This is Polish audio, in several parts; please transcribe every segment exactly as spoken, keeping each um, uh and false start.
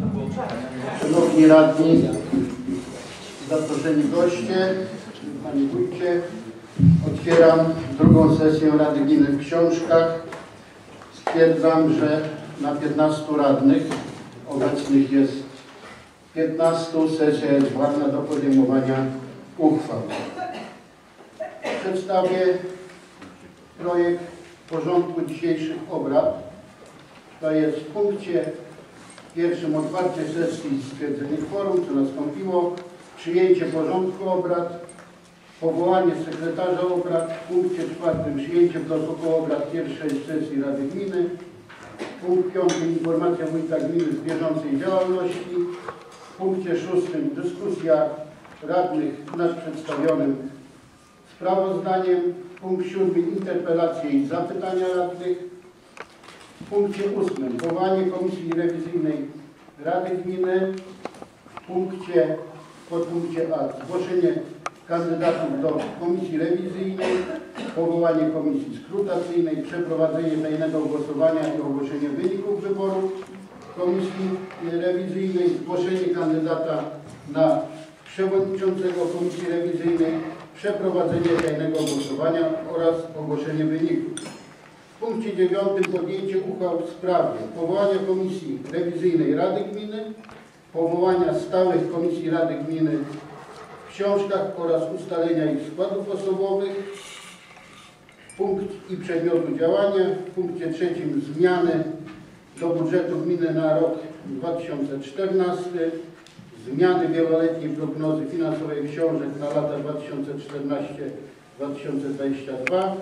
Szanowni radni, zaproszeni goście, Panie Wójcie, otwieram drugą sesję Rady Gminy w Książkach. Stwierdzam, że na piętnastu radnych obecnych jest piętnastu, sesja jest władna do podejmowania uchwał. Przedstawię projekt porządku dzisiejszych obrad. To jest w punkcie pierwszym otwarcie sesji i stwierdzenie kworum, co nastąpiło, przyjęcie porządku obrad, powołanie sekretarza obrad, w punkcie czwartym przyjęcie protokołu obrad pierwszej sesji Rady Gminy, punkt piąty informacja wójta gminy z bieżącej działalności, w punkcie szóstym dyskusja radnych nad przedstawionym sprawozdaniem, punkt siódmy interpelacje i zapytania radnych, w punkcie ósmym powołanie Komisji Rewizyjnej Rady Gminy, w punkcie podpunkcie A zgłoszenie kandydatów do Komisji Rewizyjnej, powołanie Komisji Skrutacyjnej, przeprowadzenie tajnego głosowania i ogłoszenie wyników wyborów Komisji Rewizyjnej, zgłoszenie kandydata na przewodniczącego Komisji Rewizyjnej, przeprowadzenie tajnego głosowania oraz ogłoszenie wyników. W punkcie dziewiątym podjęcie uchwał w sprawie powołania Komisji Rewizyjnej Rady Gminy, powołania stałych Komisji Rady Gminy w Książkach oraz ustalenia ich składów osobowych. Punkt i przedmiotu działania. W punkcie trzecim zmiany do budżetu gminy na rok dwa tysiące czternasty. Zmiany wieloletniej prognozy finansowej książek na lata dwa tysiące czternasty do dwa tysiące dwudziestego drugiego.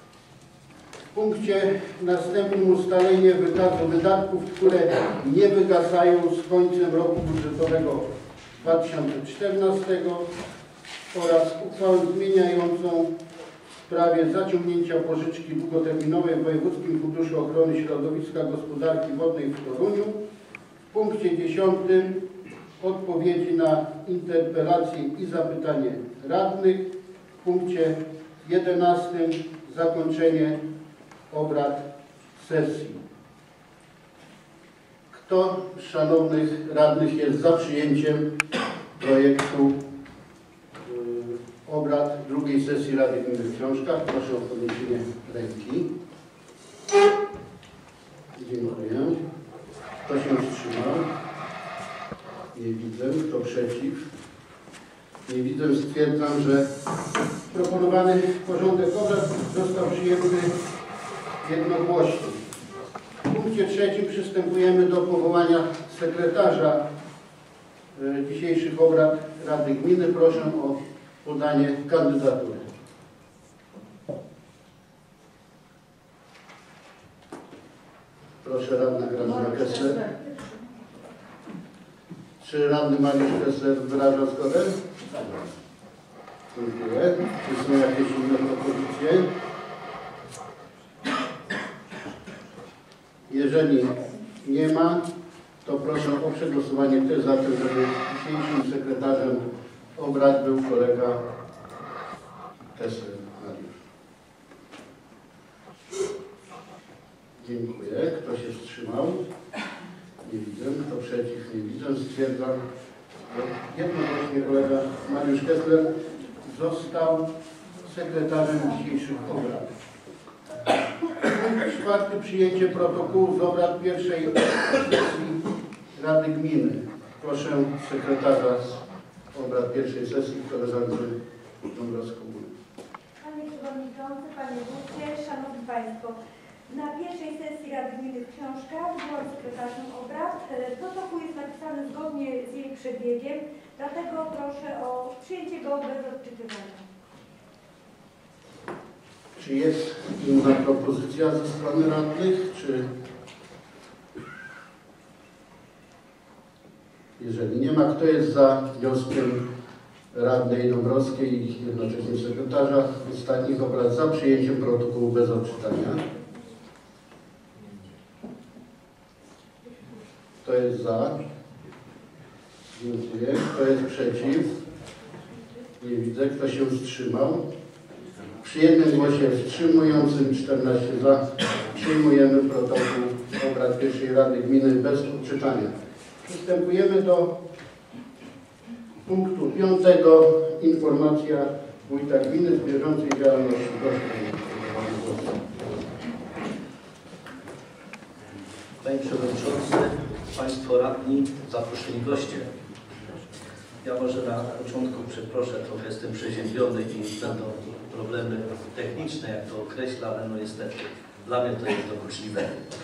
W punkcie następnym ustalenie wykazu wydatków, które nie wygasają z końcem roku budżetowego dwa tysiące czternastego oraz uchwałę zmieniającą w sprawie zaciągnięcia pożyczki długoterminowej w Wojewódzkim Funduszu Ochrony Środowiska i Gospodarki Wodnej w Toruniu. W punkcie dziesiątym odpowiedzi na interpelacje i zapytanie radnych. W punkcie jedenastym zakończenie obrad sesji. Kto z szanownych radnych jest za przyjęciem projektu yy, obrad drugiej sesji Rady Gminy w Książkach? Proszę o podniesienie ręki. Dziękuję. Kto się wstrzymał? Nie widzę. Kto przeciw? Nie widzę. Stwierdzam, że proponowany porządek obrad został przyjęty jednogłośnie. W punkcie trzecim przystępujemy do powołania sekretarza y, dzisiejszych obrad Rady Gminy. Proszę o podanie kandydatury. Proszę radna Grażyna Kessler. Czy radny Mariusz Kessler wyraża zgodę? Dziękuję. Czy są jakieś inne propozycje? Jeżeli nie ma, to proszę o przegłosowanie też za tym, żeby dzisiejszym sekretarzem obrad był kolega Kessler Mariusz. Dziękuję. Kto się wstrzymał? Nie widzę. Kto przeciw? Nie widzę. Stwierdzam, że jednogłośnie kolega Mariusz Kessler został sekretarzem dzisiejszych obrad. Punkt czwarty. Przyjęcie protokołu z obrad pierwszej sesji Rady Gminy. Proszę sekretarza z obrad pierwszej sesji, koleżankę Dąbrowską. Panie Przewodniczący, Panie Wójcie, Szanowni Państwo. Na pierwszej sesji Rady Gminy w Książkach byłam sekretarzem obrad. Protokół jest napisany zgodnie z jej przebiegiem, dlatego proszę o przyjęcie go bez odczytywania. Czy jest inna propozycja ze strony radnych, czy jeżeli nie ma, kto jest za wnioskiem radnej Dąbrowskiej i jednocześnie sekretarza ostatnich obrad za przyjęciem protokołu bez odczytania? Kto jest za? Dziękuję. Kto jest przeciw? Nie widzę. Kto się wstrzymał? Przy jednym głosie wstrzymującym czternaście za przyjmujemy protokół obrad pierwszej Rady Gminy bez odczytania. Przystępujemy do punktu piątego. Informacja wójta gminy z bieżącej działalności. Panie Przewodniczący, Państwo radni, zaproszeni goście. Ja może na początku przeproszę, trochę jestem przeziębiony i będą problemy techniczne, jak to określa, ale no niestety dla mnie to jest dokuczliwe.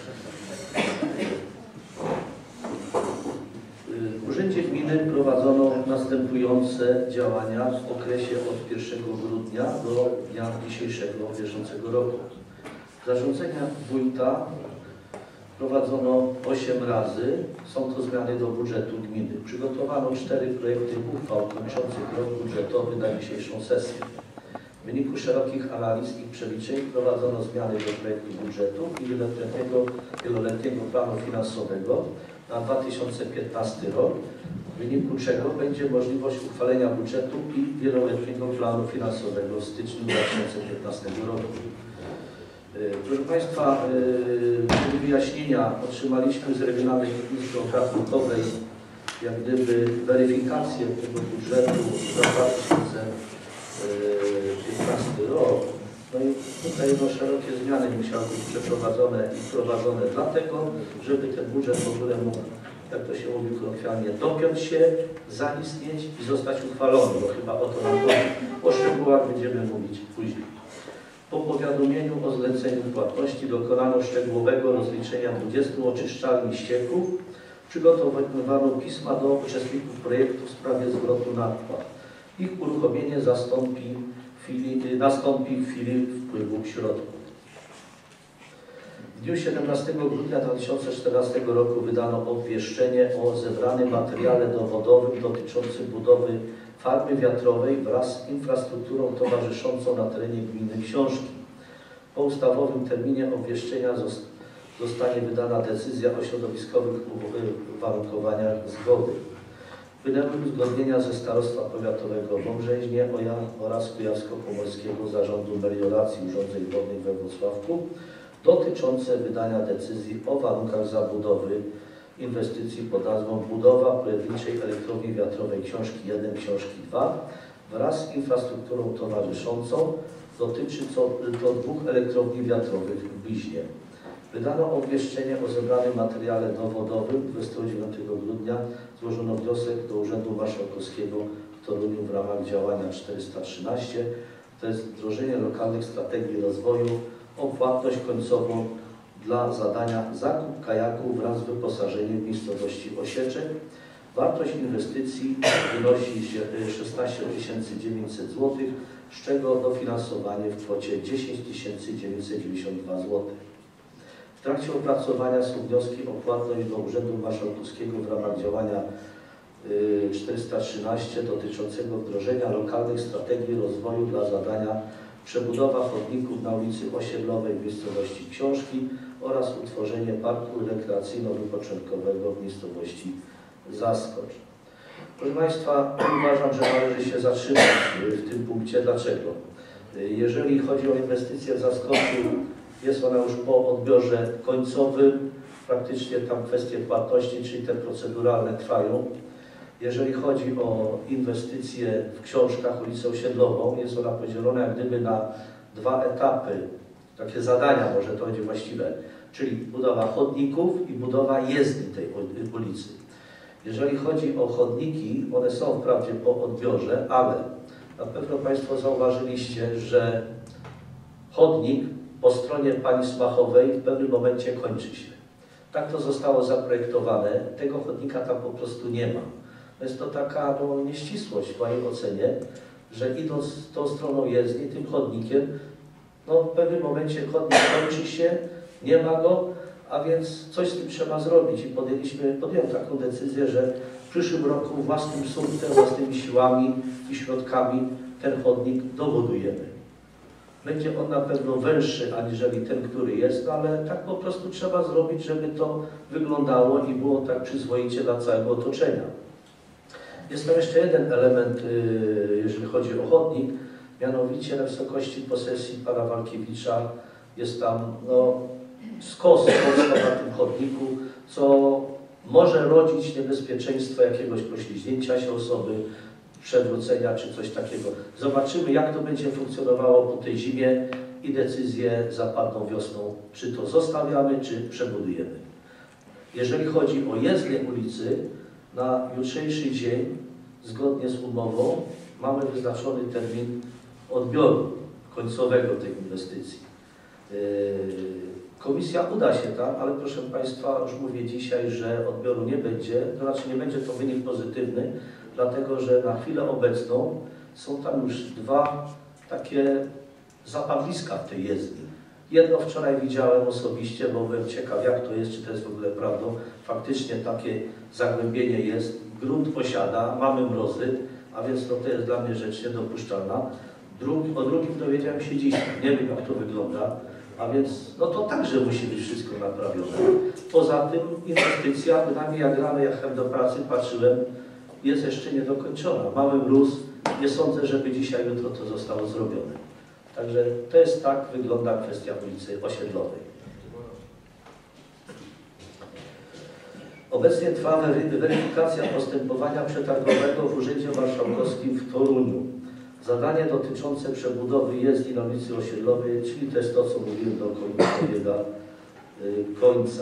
W Urzędzie Gminy prowadzono następujące działania w okresie od pierwszego grudnia do dnia dzisiejszego bieżącego roku. Zarządzenia wójta prowadzono osiem razy. Są to zmiany do budżetu gminy. Przygotowano cztery projekty uchwał kończących rok budżetowy na dzisiejszą sesję. W wyniku szerokich analiz i przeliczeń prowadzono zmiany do projektu budżetu i wieloletniego, wieloletniego planu finansowego na dwa tysiące piętnasty rok, w wyniku czego będzie możliwość uchwalenia budżetu i wieloletniego planu finansowego w styczniu dwa tysiące piętnastego roku. Proszę Państwa, w wyjaśnienia otrzymaliśmy z Regionalnej Izby Obrachunkowej jak gdyby weryfikację tego budżetu za dwa tysiące piętnasty rok. No i tutaj no, szerokie zmiany musiały być przeprowadzone i wprowadzone dlatego, żeby ten budżet w ogóle mógł, jak to się mówi kolokwialnie, dopiąć się, zaistnieć i zostać uchwalony, bo chyba o to nam chodzi. O szczegółach będziemy mówić później. Po powiadomieniu o zleceniu płatności dokonano szczegółowego rozliczenia dwudziestu oczyszczalni ścieków. Przygotowano pisma do uczestników projektu w sprawie zwrotu nadpłat. Ich uruchomienie zastąpi w chwili, nastąpi w chwili wpływu środków. W dniu siedemnastego grudnia dwa tysiące czternastego roku wydano obwieszczenie o zebranym materiale dowodowym dotyczącym budowy farmy wiatrowej wraz z infrastrukturą towarzyszącą na terenie gminy Książki. Po ustawowym terminie obwieszczenia zostanie wydana decyzja o środowiskowych uwarunkowaniach zgody. Wynegły uzgodnienia ze Starostwa Powiatowego Wąbrzeźnie oraz Kujawsko-Pomorskiego Zarządu Melioracji i Urządzeń Wodnych we Włocławku dotyczące wydania decyzji o warunkach zabudowy inwestycji pod nazwą budowa pojedynczej elektrowni wiatrowej Książki jeden, Książki dwa wraz z infrastrukturą towarzyszącą. Dotyczy to, to dwóch elektrowni wiatrowych w Wiźnie. Wydano obwieszczenie o zebranym materiale dowodowym. dwudziestego dziewiątego grudnia złożono wniosek do Urzędu Marszałkowskiego w Toruniu w ramach działania czterysta trzynaście, to jest wdrożenie lokalnych strategii rozwoju o płatność końcową dla zadania zakup kajaku wraz z wyposażeniem w miejscowości Osieczek. Wartość inwestycji wynosi szesnaście tysięcy dziewięćset złotych, z czego dofinansowanie w kwocie dziesięć tysięcy dziewięćset dziewięćdziesiąt dwa złote. W trakcie opracowania są wnioski o płatność do Urzędu Marszałkowskiego w ramach działania czterysta trzynaście dotyczącego wdrożenia lokalnych strategii rozwoju dla zadania przebudowa chodników na ulicy Osiedlowej w miejscowości Książki oraz utworzenie parku rekreacyjno-wypoczynkowego w miejscowości Zaskocz. Proszę Państwa, uważam, że należy się zatrzymać w tym punkcie. Dlaczego? Jeżeli chodzi o inwestycję w Zaskoczu, jest ona już po odbiorze końcowym. Praktycznie tam kwestie płatności, czyli te proceduralne, trwają. Jeżeli chodzi o inwestycje w Książkach, ulicę Osiedlową, jest ona podzielona jak gdyby na dwa etapy, takie zadania, może to będzie właściwe, czyli budowa chodników i budowa jezdni tej ulicy. Jeżeli chodzi o chodniki, one są wprawdzie po odbiorze, ale na pewno Państwo zauważyliście, że chodnik po stronie pani Smachowej w pewnym momencie kończy się. Tak to zostało zaprojektowane, tego chodnika tam po prostu nie ma. Jest to taka no, nieścisłość w mojej ocenie, że idąc tą stroną jezdni, tym chodnikiem, no w pewnym momencie chodnik kończy się, nie ma go, a więc coś z tym trzeba zrobić i podjęliśmy, podjąłem taką decyzję, że w przyszłym roku własnym sumptem, własnymi siłami i środkami ten chodnik dobudujemy. Będzie on na pewno węższy aniżeli ten, który jest, ale tak po prostu trzeba zrobić, żeby to wyglądało i było tak przyzwoicie dla całego otoczenia. Jest tam jeszcze jeden element, jeżeli chodzi o chodnik, mianowicie na wysokości posesji pana Walkiewicza jest tam no, skos na tym chodniku, co może rodzić niebezpieczeństwo jakiegoś poślizgnięcia się osoby, przewrócenia czy coś takiego. Zobaczymy, jak to będzie funkcjonowało po tej zimie i decyzje zapadną wiosną, czy to zostawiamy, czy przebudujemy. Jeżeli chodzi o jezdnię ulicy, na jutrzejszy dzień, zgodnie z umową, mamy wyznaczony termin odbioru końcowego tej inwestycji. Komisja uda się tam, ale proszę Państwa, już mówię dzisiaj, że odbioru nie będzie, to znaczy nie będzie to wynik pozytywny, dlatego że na chwilę obecną są tam już dwa takie zapadliska w tej jezdni. Jedno wczoraj widziałem osobiście, bo byłem ciekaw, jak to jest, czy to jest w ogóle prawdą. Faktycznie takie zagłębienie jest, grunt posiada, mamy mrozy, a więc no, to jest dla mnie rzecz niedopuszczalna. Drugi, o drugim dowiedziałem się dziś, nie wiem, jak to wygląda, a więc no to także musi być wszystko naprawione. Poza tym inwestycja, bynajmniej jak rano jechałem do pracy, patrzyłem, jest jeszcze niedokończona. Mały mróz, nie sądzę, żeby dzisiaj, jutro to zostało zrobione. Także to jest tak, wygląda kwestia ulicy Osiedlowej. Obecnie trwa weryfikacja postępowania przetargowego w Urzędzie Marszałkowskim w Toruniu. Zadanie dotyczące przebudowy jezdni na ulicy Osiedlowej, czyli to jest to, co mówiłem, do końca dobiega końca.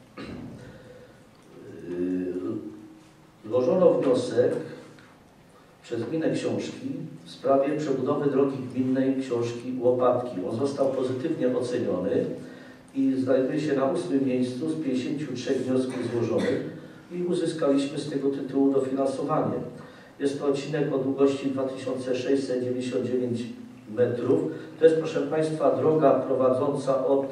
Złożono wniosek przez Gminę Książki w sprawie przebudowy drogi gminnej Książki Łopatki. On został pozytywnie oceniony i znajduje się na ósmym miejscu z pięćdziesięciu trzech wniosków złożonych i uzyskaliśmy z tego tytułu dofinansowanie. Jest to odcinek o długości dwa tysiące sześćset dziewięćdziesiąt dziewięć metrów. To jest, proszę Państwa, droga prowadząca od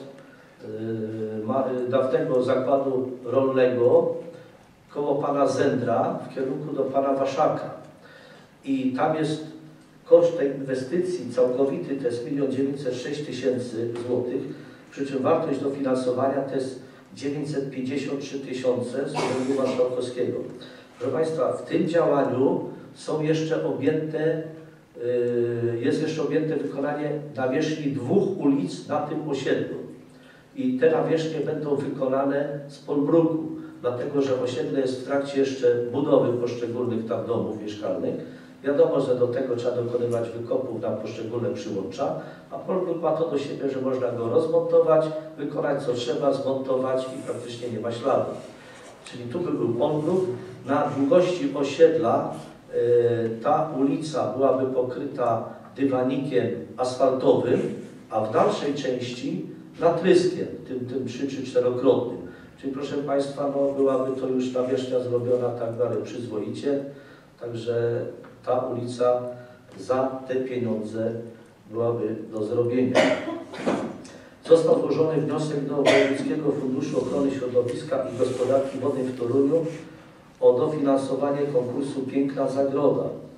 yy, dawnego zakładu rolnego koło pana Zędra w kierunku do pana Waszaka. I tam jest koszt tej inwestycji całkowity, to jest milion dziewięćset sześć tysięcy złotych, przy czym wartość dofinansowania to jest dziewięćset pięćdziesiąt trzy tysiące z Urzędu Marszałkowskiego. Proszę Państwa, w tym działaniu są jeszcze objęte, yy, jest jeszcze objęte wykonanie nawierzchni dwóch ulic na tym osiedlu. I te nawierzchnie będą wykonane z polbruku, dlatego że osiedle jest w trakcie jeszcze budowy poszczególnych tam domów mieszkalnych. Wiadomo, że do tego trzeba dokonywać wykopów na poszczególne przyłącza, a polbruk ma to do siebie, że można go rozmontować, wykonać co trzeba, zmontować i praktycznie nie ma śladu. Czyli tu by był polbruk. Na długości osiedla y, ta ulica byłaby pokryta dywanikiem asfaltowym, a w dalszej części natryskiem, tym, tym trzy czy czterokrotnym. Czyli proszę Państwa, no, byłaby to już nawierzchnia zrobiona tak dalej przyzwoicie, także ta ulica za te pieniądze byłaby do zrobienia. Został złożony wniosek do Wojewódzkiego Funduszu Ochrony Środowiska i Gospodarki Wodnej w Toruniu o dofinansowanie konkursu Piękna Zagroda.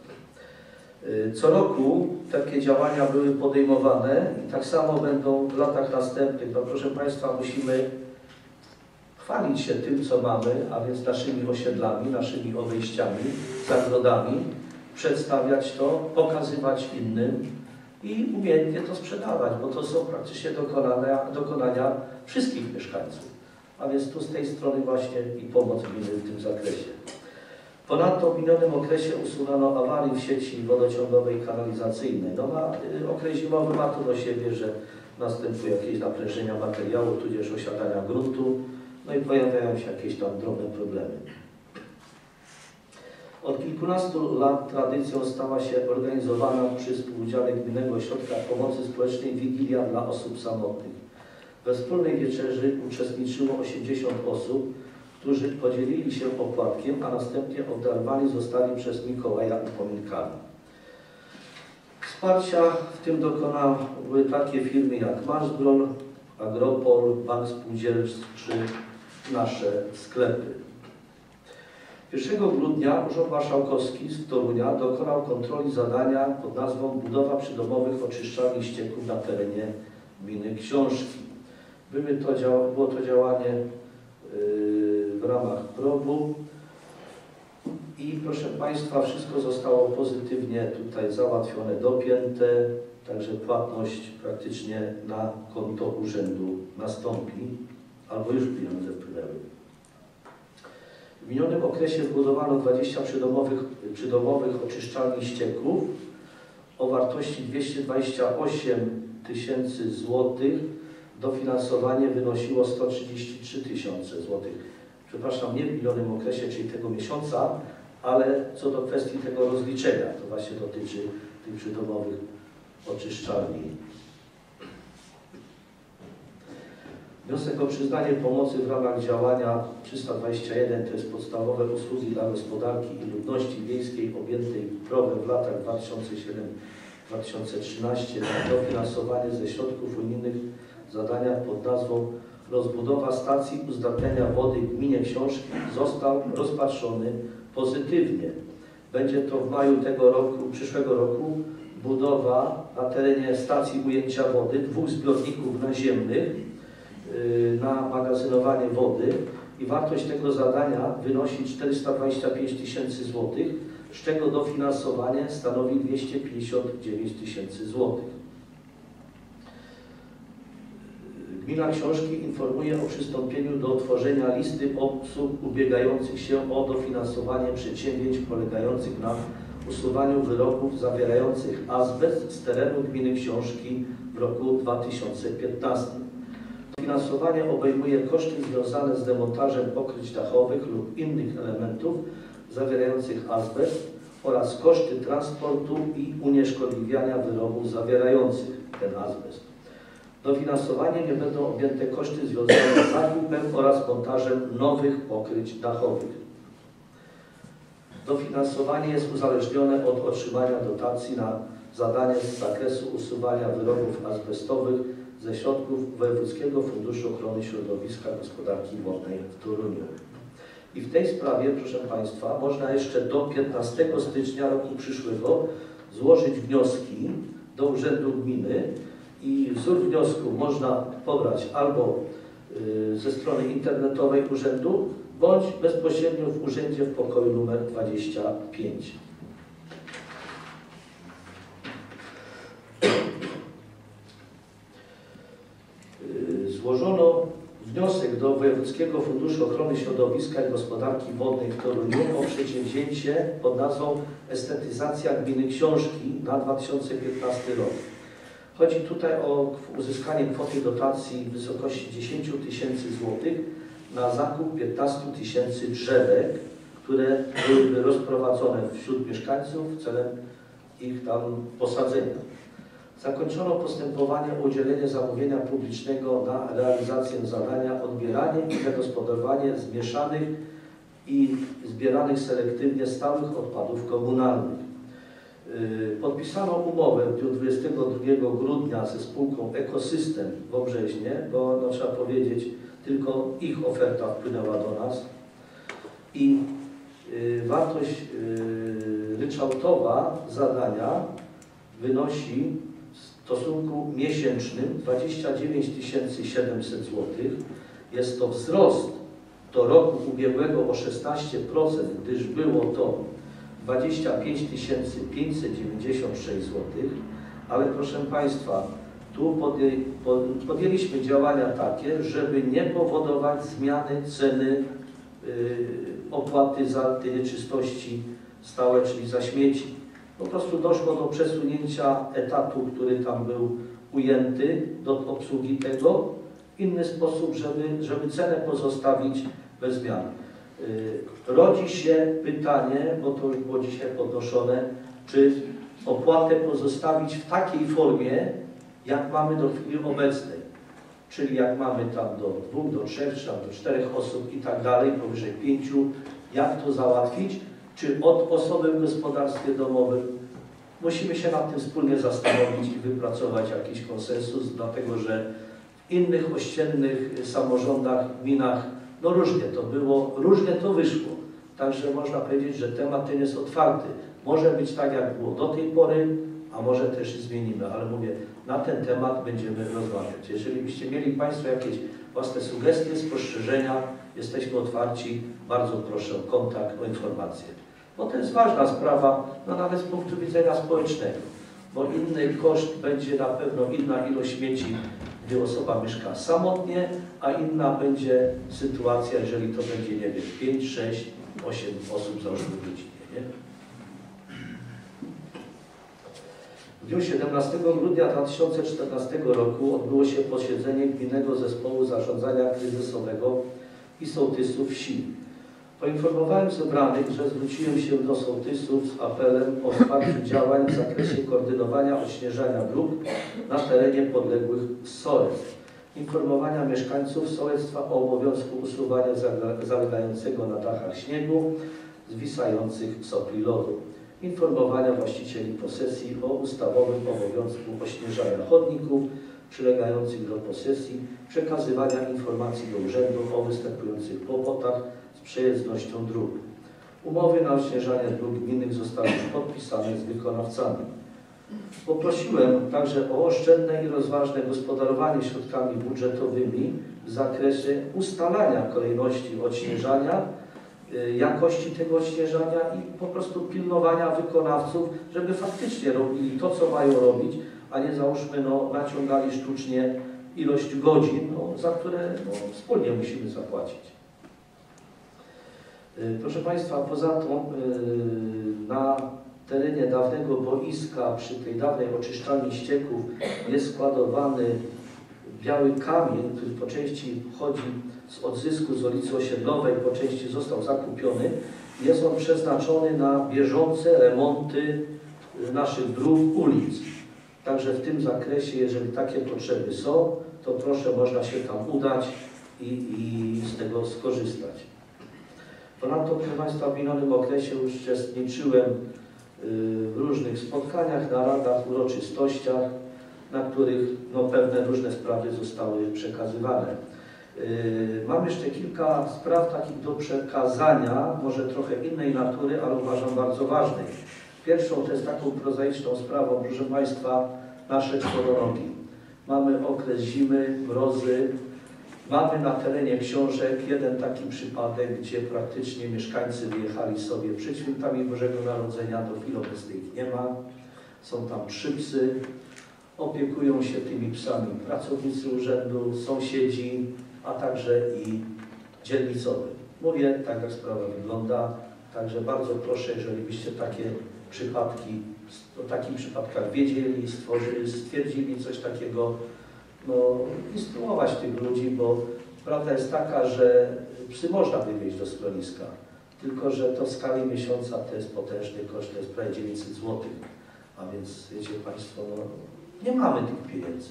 Co roku takie działania były podejmowane i tak samo będą w latach następnych. No proszę Państwa, musimy chwalić się tym, co mamy, a więc naszymi osiedlami, naszymi obejściami, zagrodami, przedstawiać to, pokazywać innym i umiejętnie to sprzedawać, bo to są praktycznie dokonania, dokonania wszystkich mieszkańców. A więc tu z tej strony właśnie i pomoc gminy w tym zakresie. Ponadto w minionym okresie usunęto awarii w sieci wodociągowej i kanalizacyjnej. No ma, okres zimowy ma to do siebie, że następuje jakieś naprężenia materiału, tudzież osiadania gruntu, no i pojawiają się jakieś tam drobne problemy. Od kilkunastu lat tradycją stała się organizowana przy współudziale Gminnego Ośrodka Pomocy Społecznej Wigilia dla osób samotnych. We wspólnej wieczerzy uczestniczyło osiemdziesiąt osób, którzy podzielili się opłatkiem, a następnie obdarowani zostali przez Mikołaja upominkami. Wsparcia w tym dokonały takie firmy jak Maszgrol, Agropol, Bank Spółdzielczy czy nasze sklepy. pierwszego grudnia Urząd Marszałkowski z Torunia dokonał kontroli zadania pod nazwą Budowa przydomowych oczyszczalni ścieków na terenie gminy Książki. Były to, było to działanie yy, w ramach progu i proszę Państwa, wszystko zostało pozytywnie tutaj załatwione, dopięte, także płatność praktycznie na konto urzędu nastąpi, albo już pieniądze wpłynęły. W minionym okresie wbudowano dwadzieścia przydomowych, przydomowych oczyszczalni ścieków o wartości dwieście dwadzieścia osiem tysięcy złotych. Dofinansowanie wynosiło sto trzydzieści trzy tysiące złotych. Przepraszam, nie w minionym okresie, czyli tego miesiąca, ale co do kwestii tego rozliczenia, to właśnie dotyczy tych przydomowych oczyszczalni. Wniosek o przyznanie pomocy w ramach działania trzysta dwadzieścia jeden to jest podstawowe usługi dla gospodarki i ludności wiejskiej objętej P R O W-em w latach dwa tysiące siódmym do dwa tysiące trzynastego na dofinansowanie ze środków unijnych zadania pod nazwą rozbudowa stacji uzdatniania wody w gminie Książki został rozpatrzony pozytywnie. Będzie to w maju tego roku, przyszłego roku budowa na terenie stacji ujęcia wody dwóch zbiorników naziemnych yy, na magazynowanie wody i wartość tego zadania wynosi czterysta dwadzieścia pięć tysięcy złotych, z czego dofinansowanie stanowi dwieście pięćdziesiąt dziewięć tysięcy złotych. Gmina Książki informuje o przystąpieniu do utworzenia listy osób ubiegających się o dofinansowanie przedsięwzięć polegających na usuwaniu wyrobów zawierających azbest z terenu gminy Książki w roku dwa tysiące piętnastym. Dofinansowanie obejmuje koszty związane z demontażem pokryć dachowych lub innych elementów zawierających azbest oraz koszty transportu i unieszkodliwiania wyrobów zawierających ten azbest. Dofinansowanie nie będą objęte koszty związane z zakupem oraz montażem nowych pokryć dachowych. Dofinansowanie jest uzależnione od otrzymania dotacji na zadanie z zakresu usuwania wyrobów azbestowych ze środków Wojewódzkiego Funduszu Ochrony Środowiska i Gospodarki Wodnej w Toruniu. I w tej sprawie, proszę Państwa, można jeszcze do piętnastego stycznia roku przyszłego złożyć wnioski do Urzędu Gminy i wzór wniosku można pobrać albo y, ze strony internetowej Urzędu, bądź bezpośrednio w Urzędzie w pokoju numer dwadzieścia pięć. Y, złożono wniosek do Wojewódzkiego Funduszu Ochrony Środowiska i Gospodarki Wodnej w Toruniu o przedsięwzięcie pod nazwą Estetyzacja Gminy Książki na dwa tysiące piętnasty rok. Chodzi tutaj o uzyskanie kwoty dotacji w wysokości dziesięć tysięcy złotych na zakup piętnastu tysięcy drzewek, które byłyby rozprowadzone wśród mieszkańców celem ich tam posadzenia. Zakończono postępowanie o udzielenie zamówienia publicznego na realizację zadania odbieranie i zagospodarowanie zmieszanych i zbieranych selektywnie stałych odpadów komunalnych. Podpisano umowę w dniu dwudziestego drugiego grudnia ze spółką Ekosystem w Obrzeźnie, bo no, trzeba powiedzieć, tylko ich oferta wpłynęła do nas i y, wartość y, ryczałtowa zadania wynosi w stosunku miesięcznym dwadzieścia dziewięć tysięcy siedemset złotych. Jest to wzrost do roku ubiegłego o szesnaście procent, gdyż było to dwadzieścia pięć tysięcy pięćset dziewięćdziesiąt sześć złotych, ale proszę Państwa, tu podjęliśmy działania takie, żeby nie powodować zmiany ceny y, opłaty za te nieczystości stałe, czyli za śmieci. Po prostu doszło do przesunięcia etatu, który tam był ujęty do obsługi tego, w inny sposób, żeby, żeby cenę pozostawić bez zmian. Rodzi się pytanie, bo to już było dzisiaj podnoszone, czy opłatę pozostawić w takiej formie, jak mamy do chwili obecnej. Czyli jak mamy tam do dwóch, do trzech, czy tam do czterech osób i tak dalej, powyżej pięciu, jak to załatwić, czy od osoby w gospodarstwie domowym. Musimy się nad tym wspólnie zastanowić i wypracować jakiś konsensus, dlatego że w innych ościennych samorządach, gminach, no różnie to było, różnie to wyszło. Także można powiedzieć, że temat ten jest otwarty. Może być tak, jak było do tej pory, a może też i zmienimy, ale mówię, na ten temat będziemy rozmawiać. Jeżeli byście mieli Państwo jakieś własne sugestie, spostrzeżenia, jesteśmy otwarci, bardzo proszę o kontakt, o informację. Bo to jest ważna sprawa, no nawet z punktu widzenia społecznego, bo inny koszt będzie na pewno, inna ilość śmieci gdy osoba mieszka samotnie, a inna będzie sytuacja, jeżeli to będzie, nie wiem, pięć, sześć, osiem osób załóżmy w rodzinie, nie? W dniu siedemnastego grudnia dwa tysiące czternastego roku odbyło się posiedzenie Gminnego Zespołu Zarządzania Kryzysowego i sołtysów wsi. Poinformowałem zebranych, że zwróciłem się do sołtysów z apelem o wsparciu działań w zakresie koordynowania odśnieżania dróg na terenie podległych sołectw, informowania mieszkańców sołectwa o obowiązku usuwania zalegającego na dachach śniegu, zwisających sopli lodu, informowania właścicieli posesji o ustawowym obowiązku ośnieżania chodników przylegających do posesji, przekazywania informacji do urzędu o występujących kłopotach z przejezdnością dróg. Umowy na odśnieżanie dróg gminnych zostały już podpisane z wykonawcami. Poprosiłem także o oszczędne i rozważne gospodarowanie środkami budżetowymi w zakresie ustalania kolejności odśnieżania, jakości tego odśnieżania i po prostu pilnowania wykonawców, żeby faktycznie robili to, co mają robić, a nie załóżmy, no, naciągali sztucznie ilość godzin, no, za które no, wspólnie musimy zapłacić. Proszę Państwa, poza tym na terenie dawnego boiska, przy tej dawnej oczyszczalni ścieków jest składowany biały kamień, który po części pochodzi z odzysku z ulicy Osiedlowej, po części został zakupiony. Jest on przeznaczony na bieżące remonty naszych dróg, ulic. Także w tym zakresie, jeżeli takie potrzeby są, to proszę, można się tam udać i, i z tego skorzystać. Ponadto, proszę Państwa, w minionym okresie uczestniczyłem w różnych spotkaniach, naradach, uroczystościach, na których no, pewne różne sprawy zostały przekazywane. Mam jeszcze kilka spraw takich do przekazania, może trochę innej natury, ale uważam bardzo ważnej. Pierwszą to jest taką prozaiczną sprawą, proszę Państwa, nasze czworonogi. Mamy okres zimy, mrozy. Mamy na terenie Książek jeden taki przypadek, gdzie praktycznie mieszkańcy wyjechali sobie przed świętami Bożego Narodzenia, do chwili obecnej ich nie ma. Są tam trzy psy. Opiekują się tymi psami pracownicy urzędu, sąsiedzi, a także i dzielnicowy. Mówię, tak jak sprawa wygląda, także bardzo proszę, jeżeli byście takie przypadki, o takich przypadkach wiedzieli, stworzyli, stwierdzili coś takiego, no, instruować tych ludzi, bo prawda jest taka, że psy można wywieźć do schroniska, tylko że to w skali miesiąca to jest potężny koszt, to jest prawie dziewięćset złotych, a więc wiecie Państwo, no, nie mamy tych pieniędzy.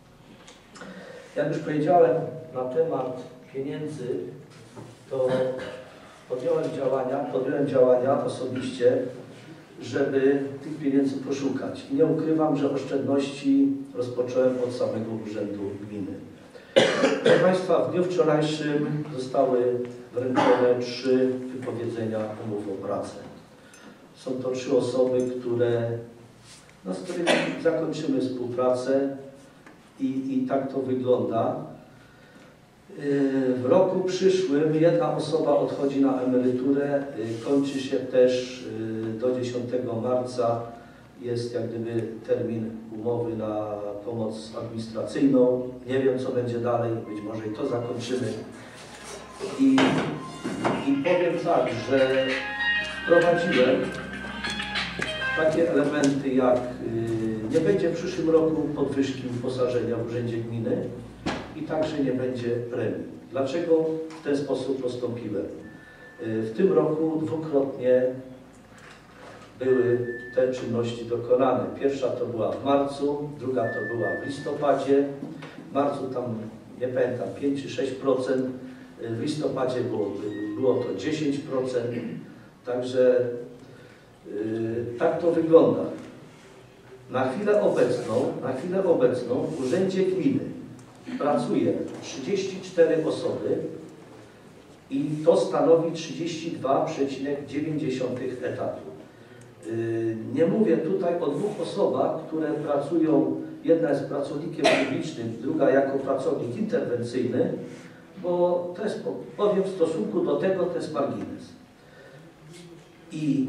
Jak już powiedziałem na temat pieniędzy, to podjąłem działania, podjąłem działania osobiście, żeby tych pieniędzy poszukać. I nie ukrywam, że oszczędności rozpocząłem od samego Urzędu Gminy. Proszę Państwa, w dniu wczorajszym zostały wręczone trzy wypowiedzenia umów o pracę. Są to trzy osoby, które, no, z którymi zakończymy współpracę i, i tak to wygląda. W roku przyszłym jedna osoba odchodzi na emeryturę, kończy się też do dziesiątego marca, jest jak gdyby termin umowy na pomoc administracyjną. Nie wiem, co będzie dalej, być może i to zakończymy. I, i powiem tak, że wprowadziłem takie elementy jak nie będzie w przyszłym roku podwyżki uposażenia w Urzędzie Gminy i także nie będzie premii. Dlaczego w ten sposób postąpiłem? W tym roku dwukrotnie były te czynności dokonane. Pierwsza to była w marcu, druga to była w listopadzie. W marcu tam, nie pamiętam, pięć czy sześć procent, w listopadzie było, było to dziesięć procent. Także yy, tak to wygląda. Na chwilę obecną, na chwilę obecną w Urzędzie Gminy pracuje trzydzieści cztery osoby i to stanowi trzydzieści dwa przecinek dziewięć etatu. Nie mówię tutaj o dwóch osobach, które pracują, jedna jest pracownikiem publicznym, druga jako pracownik interwencyjny, bo to jest, powiem, w stosunku do tego to jest margines. I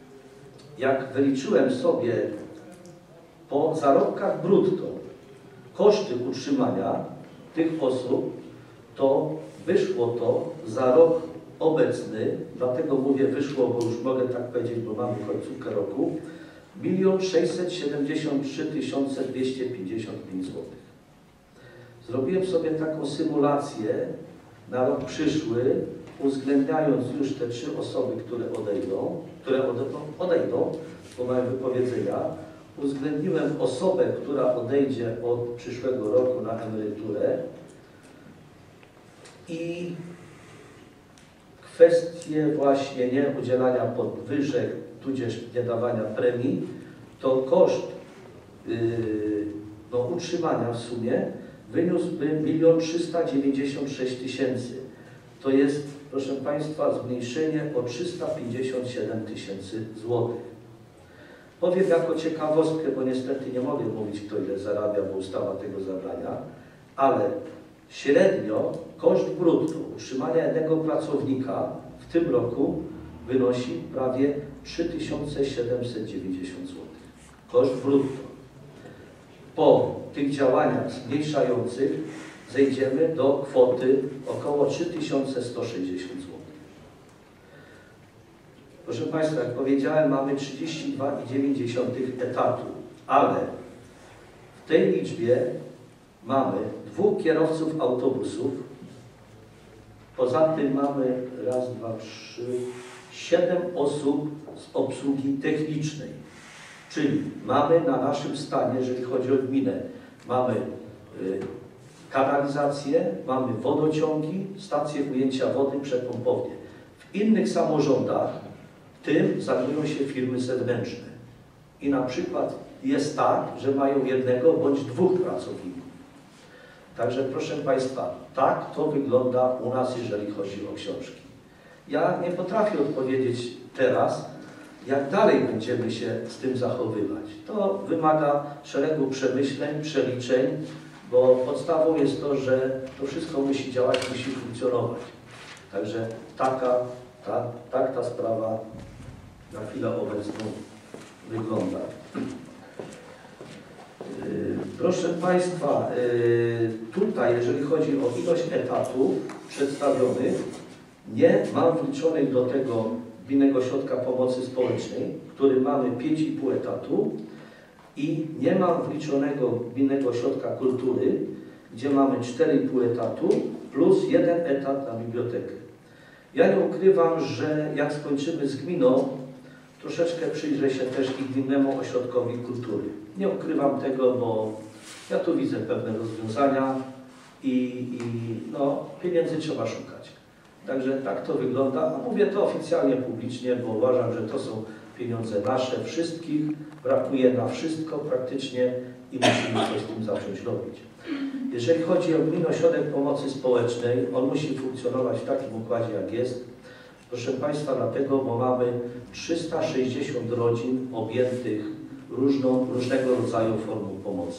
jak wyliczyłem sobie po zarobkach brutto, koszty utrzymania tych osób, to wyszło to za rok obecny, dlatego mówię wyszło, bo już mogę tak powiedzieć, bo mamy końcówkę roku, milion sześćset siedemdziesiąt trzy tysiące dwieście pięćdziesiąt pięć złotych. Zrobiłem sobie taką symulację na rok przyszły, uwzględniając już te trzy osoby, które odejdą, które odejdą, odejdą bo mają wypowiedzenia, uwzględniłem osobę, która odejdzie od przyszłego roku na emeryturę i kwestie właśnie nie udzielania podwyżek, tudzież nie dawania premii, to koszt yy, no, utrzymania w sumie wyniósłby milion trzysta dziewięćdziesiąt sześć tysięcy. To jest, proszę Państwa, zmniejszenie o trzysta pięćdziesiąt siedem tysięcy złotych. Powiem jako ciekawostkę, bo niestety nie mogę mówić, kto ile zarabia, bo ustawa tego zabrania, ale średnio koszt brutto utrzymania jednego pracownika w tym roku wynosi prawie trzy tysiące siedemset dziewięćdziesiąt złotych. Koszt brutto. Po tych działaniach zmniejszających zejdziemy do kwoty około trzy tysiące sto sześćdziesiąt złotych. Proszę Państwa, jak powiedziałem, mamy trzydzieści dwa i dziewięć dziesiątych etatu, ale w tej liczbie mamy dwóch kierowców autobusów, poza tym mamy raz, dwa, trzy, siedem osób z obsługi technicznej. Czyli mamy na naszym stanie, jeżeli chodzi o gminę, mamy y, kanalizację, mamy wodociągi, stacje ujęcia wody, przepompownie. W innych samorządach tym zajmują się firmy zewnętrzne. I na przykład jest tak, że mają jednego bądź dwóch pracowników. Także proszę Państwa, tak to wygląda u nas, jeżeli chodzi o książki. Ja nie potrafię odpowiedzieć teraz, jak dalej będziemy się z tym zachowywać. To wymaga szeregu przemyśleń, przeliczeń, bo podstawą jest to, że to wszystko musi działać, musi funkcjonować. Także taka, ta, tak ta sprawa na chwilę obecną wygląda. Proszę Państwa, tutaj jeżeli chodzi o ilość etatów przedstawionych, nie mam wliczonych do tego Gminnego Ośrodka Pomocy Społecznej, który mamy pięć i pół etatu i nie mam wliczonego Gminnego Ośrodka Kultury, gdzie mamy cztery i pół etatu plus jeden etat na bibliotekę. Ja nie ukrywam, że jak skończymy z gminą, troszeczkę przyjrzę się też i Gminnemu Ośrodkowi Kultury. Nie ukrywam tego, bo ja tu widzę pewne rozwiązania i, i no, pieniędzy trzeba szukać. Także tak to wygląda, a mówię to oficjalnie, publicznie, bo uważam, że to są pieniądze nasze, wszystkich, brakuje na wszystko praktycznie i musimy coś z tym zacząć robić. Jeżeli chodzi o Gminny Ośrodek Pomocy Społecznej, on musi funkcjonować w takim układzie, jak jest. Proszę Państwa, dlatego, bo mamy trzysta sześćdziesiąt rodzin objętych różną, różnego rodzaju formą pomocy.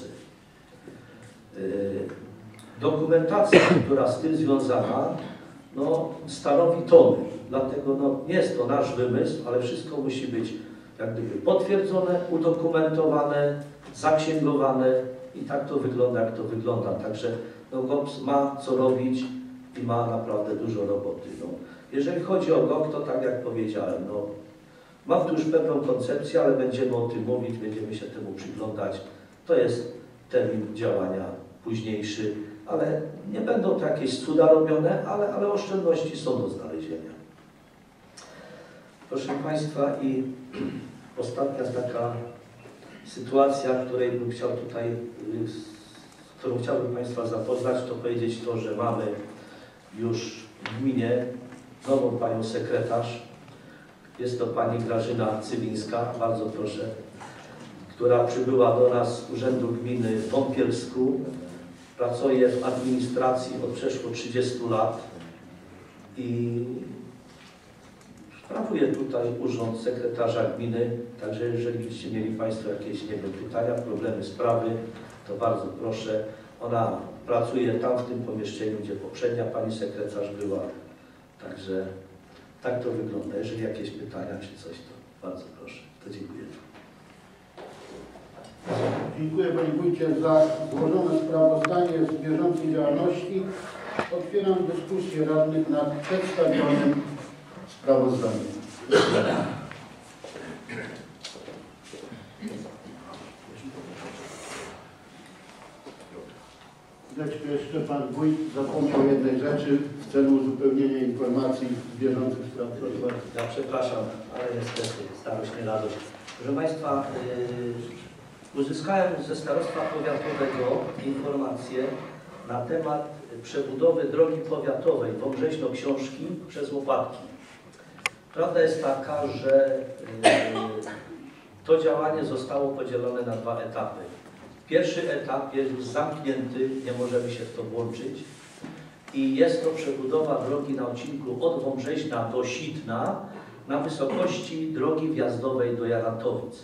Yy, dokumentacja, która z tym związana, no, stanowi tony. Dlatego no, nie jest to nasz wymysł, ale wszystko musi być jak gdyby potwierdzone, udokumentowane, zaksięgowane i tak to wygląda, jak to wygląda. Także no, G O P S ma co robić i ma naprawdę dużo roboty. No. Jeżeli chodzi o G O K, to tak jak powiedziałem, no, mam tu już pewną koncepcję, ale będziemy o tym mówić, będziemy się temu przyglądać. To jest termin działania późniejszy, ale nie będą to jakieś cuda robione, ale, ale oszczędności są do znalezienia. Proszę Państwa, i ostatnia taka sytuacja, której bym chciał tutaj, z którą chciałbym Państwa zapoznać, to powiedzieć to, że mamy już w gminie nową panią sekretarz. Jest to pani Grażyna Cywińska, bardzo proszę, która przybyła do nas z Urzędu Gminy w Wąpielsku. Pracuje w administracji od przeszło trzydziestu lat i sprawuje tutaj urząd sekretarza gminy. Także jeżeli byście mieli Państwo jakieś, nie wiem, pytania, problemy, sprawy, to bardzo proszę. Ona pracuje tam w tym pomieszczeniu, gdzie poprzednia pani sekretarz była. Także tak to wygląda. Jeżeli jakieś pytania czy coś, to bardzo proszę. To dziękuję. Dziękuję Panie Wójcie za złożone sprawozdanie z bieżącej działalności. Otwieram dyskusję radnych nad przedstawionym sprawozdaniem. Chwileczkę jeszcze Pan Wójt zapomniał jednej rzeczy w celu uzupełnienia informacji z bieżących spraw. Proszę bardzo. Ja przepraszam, ale niestety starość nie radość. Proszę Państwa, yy, uzyskałem ze Starostwa Powiatowego informację na temat przebudowy drogi powiatowej Wąbrzeźno-Książki przez Łopatki. Prawda jest taka, że yy, to działanie zostało podzielone na dwa etapy. Pierwszy etap jest już zamknięty, nie możemy się w to włączyć i jest to przebudowa drogi na odcinku od Wąbrzeźna do Sitna na wysokości drogi wjazdowej do Jaratowic.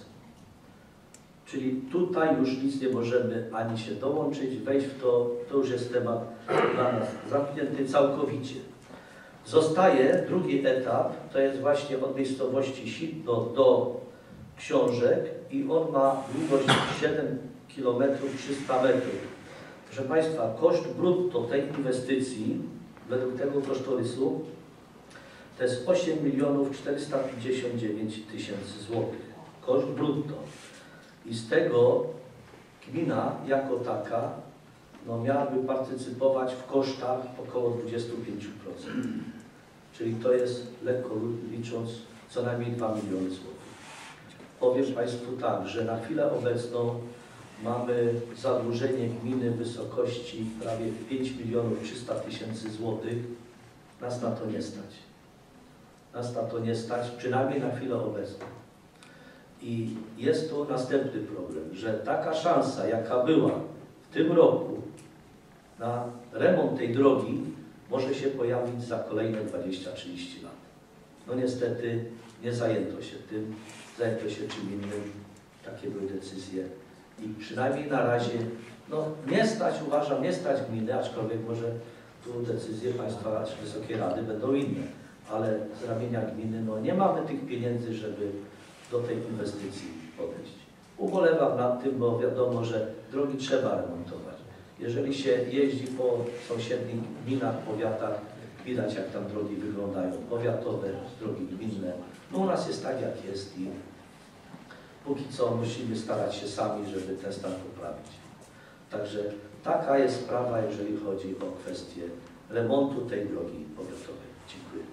Czyli tutaj już nic nie możemy ani się dołączyć, wejść w to, to już jest temat dla nas zamknięty całkowicie. Zostaje drugi etap, to jest właśnie od miejscowości Sitno do Książek i on ma długość siedem kilometrów trzysta metrów. Proszę Państwa, koszt brutto tej inwestycji według tego kosztorysu to jest osiem milionów czterysta pięćdziesiąt dziewięć tysięcy złotych. Koszt brutto. I z tego gmina jako taka no, miałaby partycypować w kosztach około dwadzieścia pięć procent. Czyli to jest, lekko licząc, co najmniej dwa miliony złotych. Powiem Państwu tak, że na chwilę obecną mamy zadłużenie gminy w wysokości prawie pięć milionów trzysta tysięcy złotych. Nas na to nie stać. Nas na to nie stać, przynajmniej na chwilę obecną. I jest tu następny problem, że taka szansa, jaka była w tym roku na remont tej drogi, może się pojawić za kolejne dwadzieścia trzydzieści lat. No niestety nie zajęto się tym, zajęto się czym innym. Takie były decyzje. I przynajmniej na razie, no nie stać, uważam, nie stać gminy, aczkolwiek może tu decyzje Państwa czy Wysokiej Rady będą inne, ale z ramienia gminy, no nie mamy tych pieniędzy, żeby do tej inwestycji podejść. Ubolewam nad tym, bo wiadomo, że drogi trzeba remontować. Jeżeli się jeździ po sąsiednich gminach, powiatach, widać jak tam drogi wyglądają, powiatowe, drogi gminne. No u nas jest tak jak jest i póki co musimy starać się sami, żeby ten stan poprawić. Także taka jest sprawa, jeżeli chodzi o kwestię remontu tej drogi powiatowej. Dziękuję.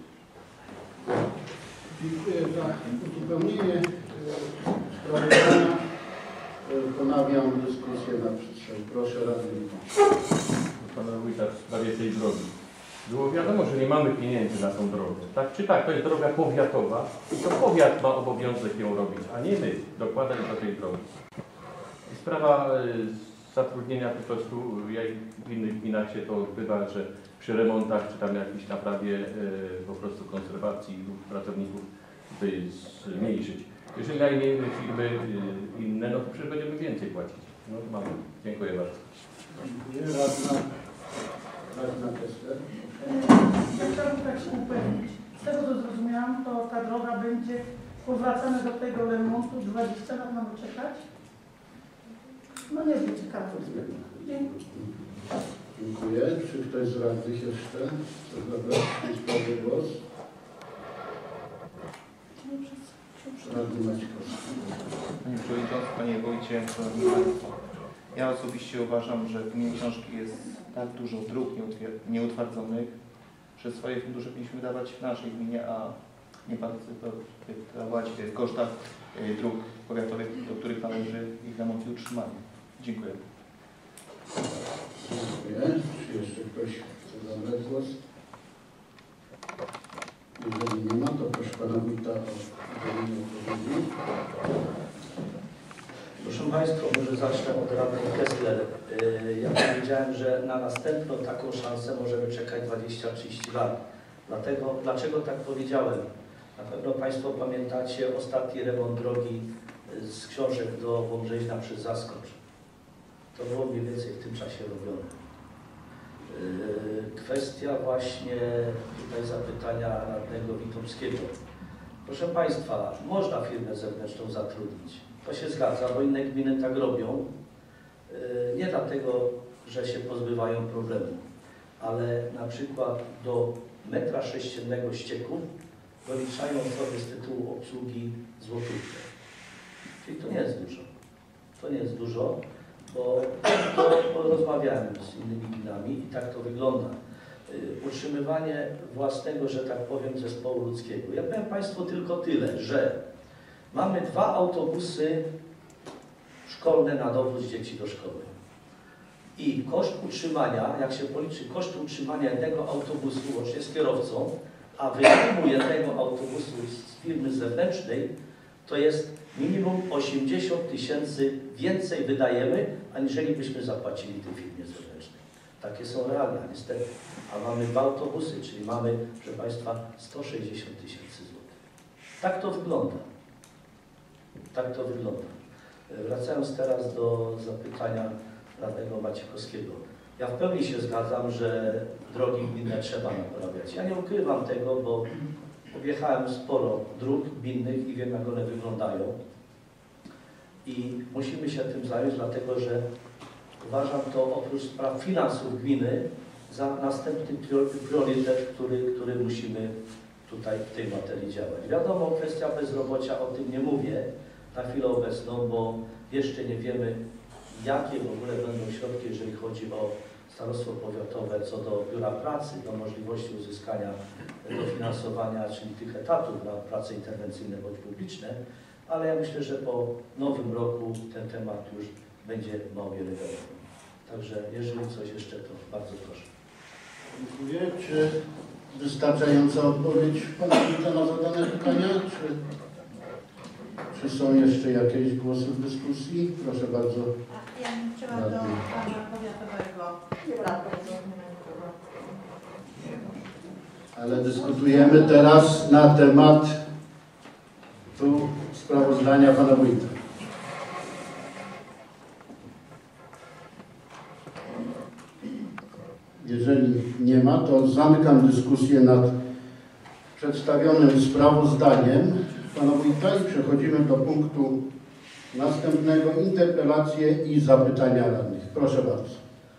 Dziękuję za uzupełnienie sprawozdania. Ponawiam dyskusję na przestrzeni. Proszę radny. Pana wójta w sprawie tej drogi. Było wiadomo, że nie mamy pieniędzy na tą drogę. Tak czy tak, to jest droga powiatowa i to powiat ma obowiązek ją robić, a nie my dokładać do tej drogi. I sprawa zatrudnienia po prostu, jak w innych gminach się to odbywa, że przy remontach czy tam jakiejś naprawie po prostu konserwacji lub pracowników tutaj zmniejszyć. Jeżeli najmniej firmy inne, no to przecież będziemy więcej płacić. No to mamy. Dziękuję bardzo. Dziękuję. Radna, radna Kessler. Ja chciałabym tak się upewnić. Z tego co zrozumiałam, to ta droga będzie powracana do tego remontu. dwadzieścia lat mamy czekać. No nie wiem, ciekawe. Dziękuję. Dziękuję. Czy ktoś z radnych jeszcze chce zabrać w tej sprawie głos? Radny Maćkowski. Panie Przewodniczący, Panie Wójcie, Szanowni Państwo. Ja osobiście uważam, że w gminie Książki jest tak dużo dróg nieutwardzonych, że swoje fundusze powinniśmy dawać w naszej gminie, a nie partycypować w kosztach dróg powiatowych, do których należy ich remont i utrzymanie. Dziękuję. Dziękuję. Czy jeszcze ktoś chce zabrać głos? Jeżeli nie ma, to proszę Pana Wójta o udzielenie odpowiedzi. Proszę Państwa, może zacznę od radnej Kessler. Ja powiedziałem, że na następną taką szansę możemy czekać dwadzieścia trzydzieści lat. Dlatego, dlaczego tak powiedziałem? Na pewno Państwo pamiętacie ostatni remont drogi z Książek do Wąbrzeźna przez Zaskocz. To było mniej więcej w tym czasie robione. Kwestia właśnie tutaj zapytania radnego Witomskiego. Proszę Państwa, można firmę zewnętrzną zatrudnić. To się zgadza, bo inne gminy tak robią. Nie dlatego, że się pozbywają problemu, ale na przykład do metra sześciennego ścieków doliczają sobie z tytułu obsługi złotówkę. Czyli to nie jest dużo. To nie jest dużo, bo to rozmawiałem z innymi gminami i tak to wygląda. Utrzymywanie własnego, że tak powiem, zespołu ludzkiego. Ja powiem Państwu tylko tyle, że mamy dwa autobusy szkolne na dowóz dzieci do szkoły. I koszt utrzymania, jak się policzy koszt utrzymania jednego autobusu łącznie z kierowcą, a wynajmu jednego autobusu z firmy zewnętrznej, to jest minimum osiemdziesiąt tysięcy więcej wydajemy, aniżeli byśmy zapłacili tej firmie zewnętrznej. Takie są realia, niestety. A mamy dwa autobusy, czyli mamy, proszę Państwa, sto sześćdziesiąt tysięcy złotych. Tak to wygląda. Tak to wygląda. Wracając teraz do zapytania radnego Maciekowskiego. Ja w pełni się zgadzam, że drogi gminne trzeba naprawiać. Ja nie ukrywam tego, bo objechałem sporo dróg gminnych i wiem, jak one wyglądają. I musimy się tym zająć, dlatego że uważam to oprócz spraw finansów gminy za następny priorytet, który, który musimy tutaj w tej materii działać. Wiadomo, kwestia bezrobocia, o tym nie mówię na chwilę obecną, bo jeszcze nie wiemy, jakie w ogóle będą środki, jeżeli chodzi o starostwo powiatowe, co do biura pracy, do możliwości uzyskania dofinansowania, czyli tych etatów na prace interwencyjne bądź publiczne, ale ja myślę, że po nowym roku ten temat już będzie o wiele wiadomo. Także jeżeli coś jeszcze, to bardzo proszę. Dziękuję. Czy wystarczająca odpowiedź Pana Wójta na zadane pytania? Czy, czy są jeszcze jakieś głosy w dyskusji? Proszę bardzo. Ja bym chciała do Pana Powiatowego. Ale dyskutujemy teraz na temat tu sprawozdania Pana Wójta. Jeżeli nie ma, to zamykam dyskusję nad przedstawionym sprawozdaniem Pana Wójta i przechodzimy do punktu następnego, interpelacje i zapytania radnych. Proszę bardzo.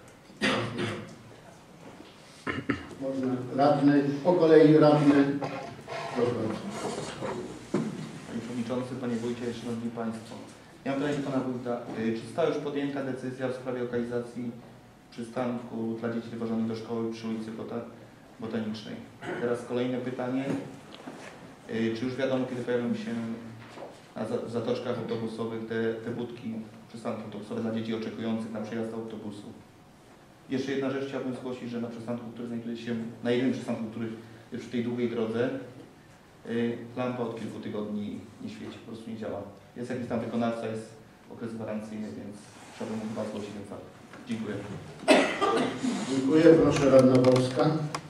Można radny, po kolei radny. Proszę bardzo. Panie Przewodniczący, Panie Wójcie, Szanowni Państwo. Ja mam pytanie do Pana Wójta. Czy została już podjęta decyzja w sprawie lokalizacji przystanku dla dzieci wywożonych do szkoły przy ulicy Botanicznej? Teraz kolejne pytanie. Czy już wiadomo, kiedy pojawią się na zatoczkach autobusowych te, te budki, przystanki autobusowe dla dzieci oczekujących na przejazd autobusu? Jeszcze jedna rzecz chciałbym zgłosić, że na przystanku, który znajduje się, na jednym przystanku, który jest przy tej długiej drodze, yy, lampa od kilku tygodni nie świeci, po prostu nie działa. Jest jakiś tam wykonawca, jest okres gwarancyjny, więc chciałbym mu chyba zgłosić ten fakt. Dziękuję. Dziękuję. Proszę radna Wolska.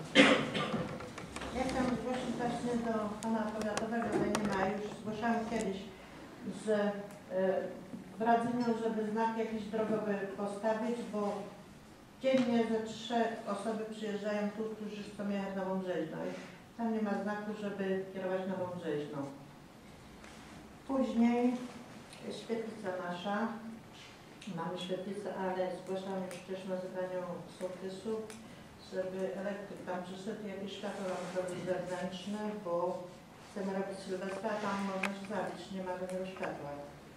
Ja chciałam zgłosić właśnie do Pana Powiatowego, ale nie ma, już zgłaszałam kiedyś, że yy, w Radzyniu, żeby znak jakiś drogowy postawić, bo dziennie ze trzech osoby przyjeżdżają tu, którzy chcą jechać na Wąbrzeźno. Tam nie ma znaku, żeby kierować na Wąbrzeźno. Później świetlica nasza. Mamy świetlicę, ale zgłaszam już też na zebraniu sołtysu, żeby elektryk tam przyszedł i jakieś światło nam zrobić zewnętrzne, bo chcemy robić Sylwestra, tam można się zabić, nie ma żadnego światła.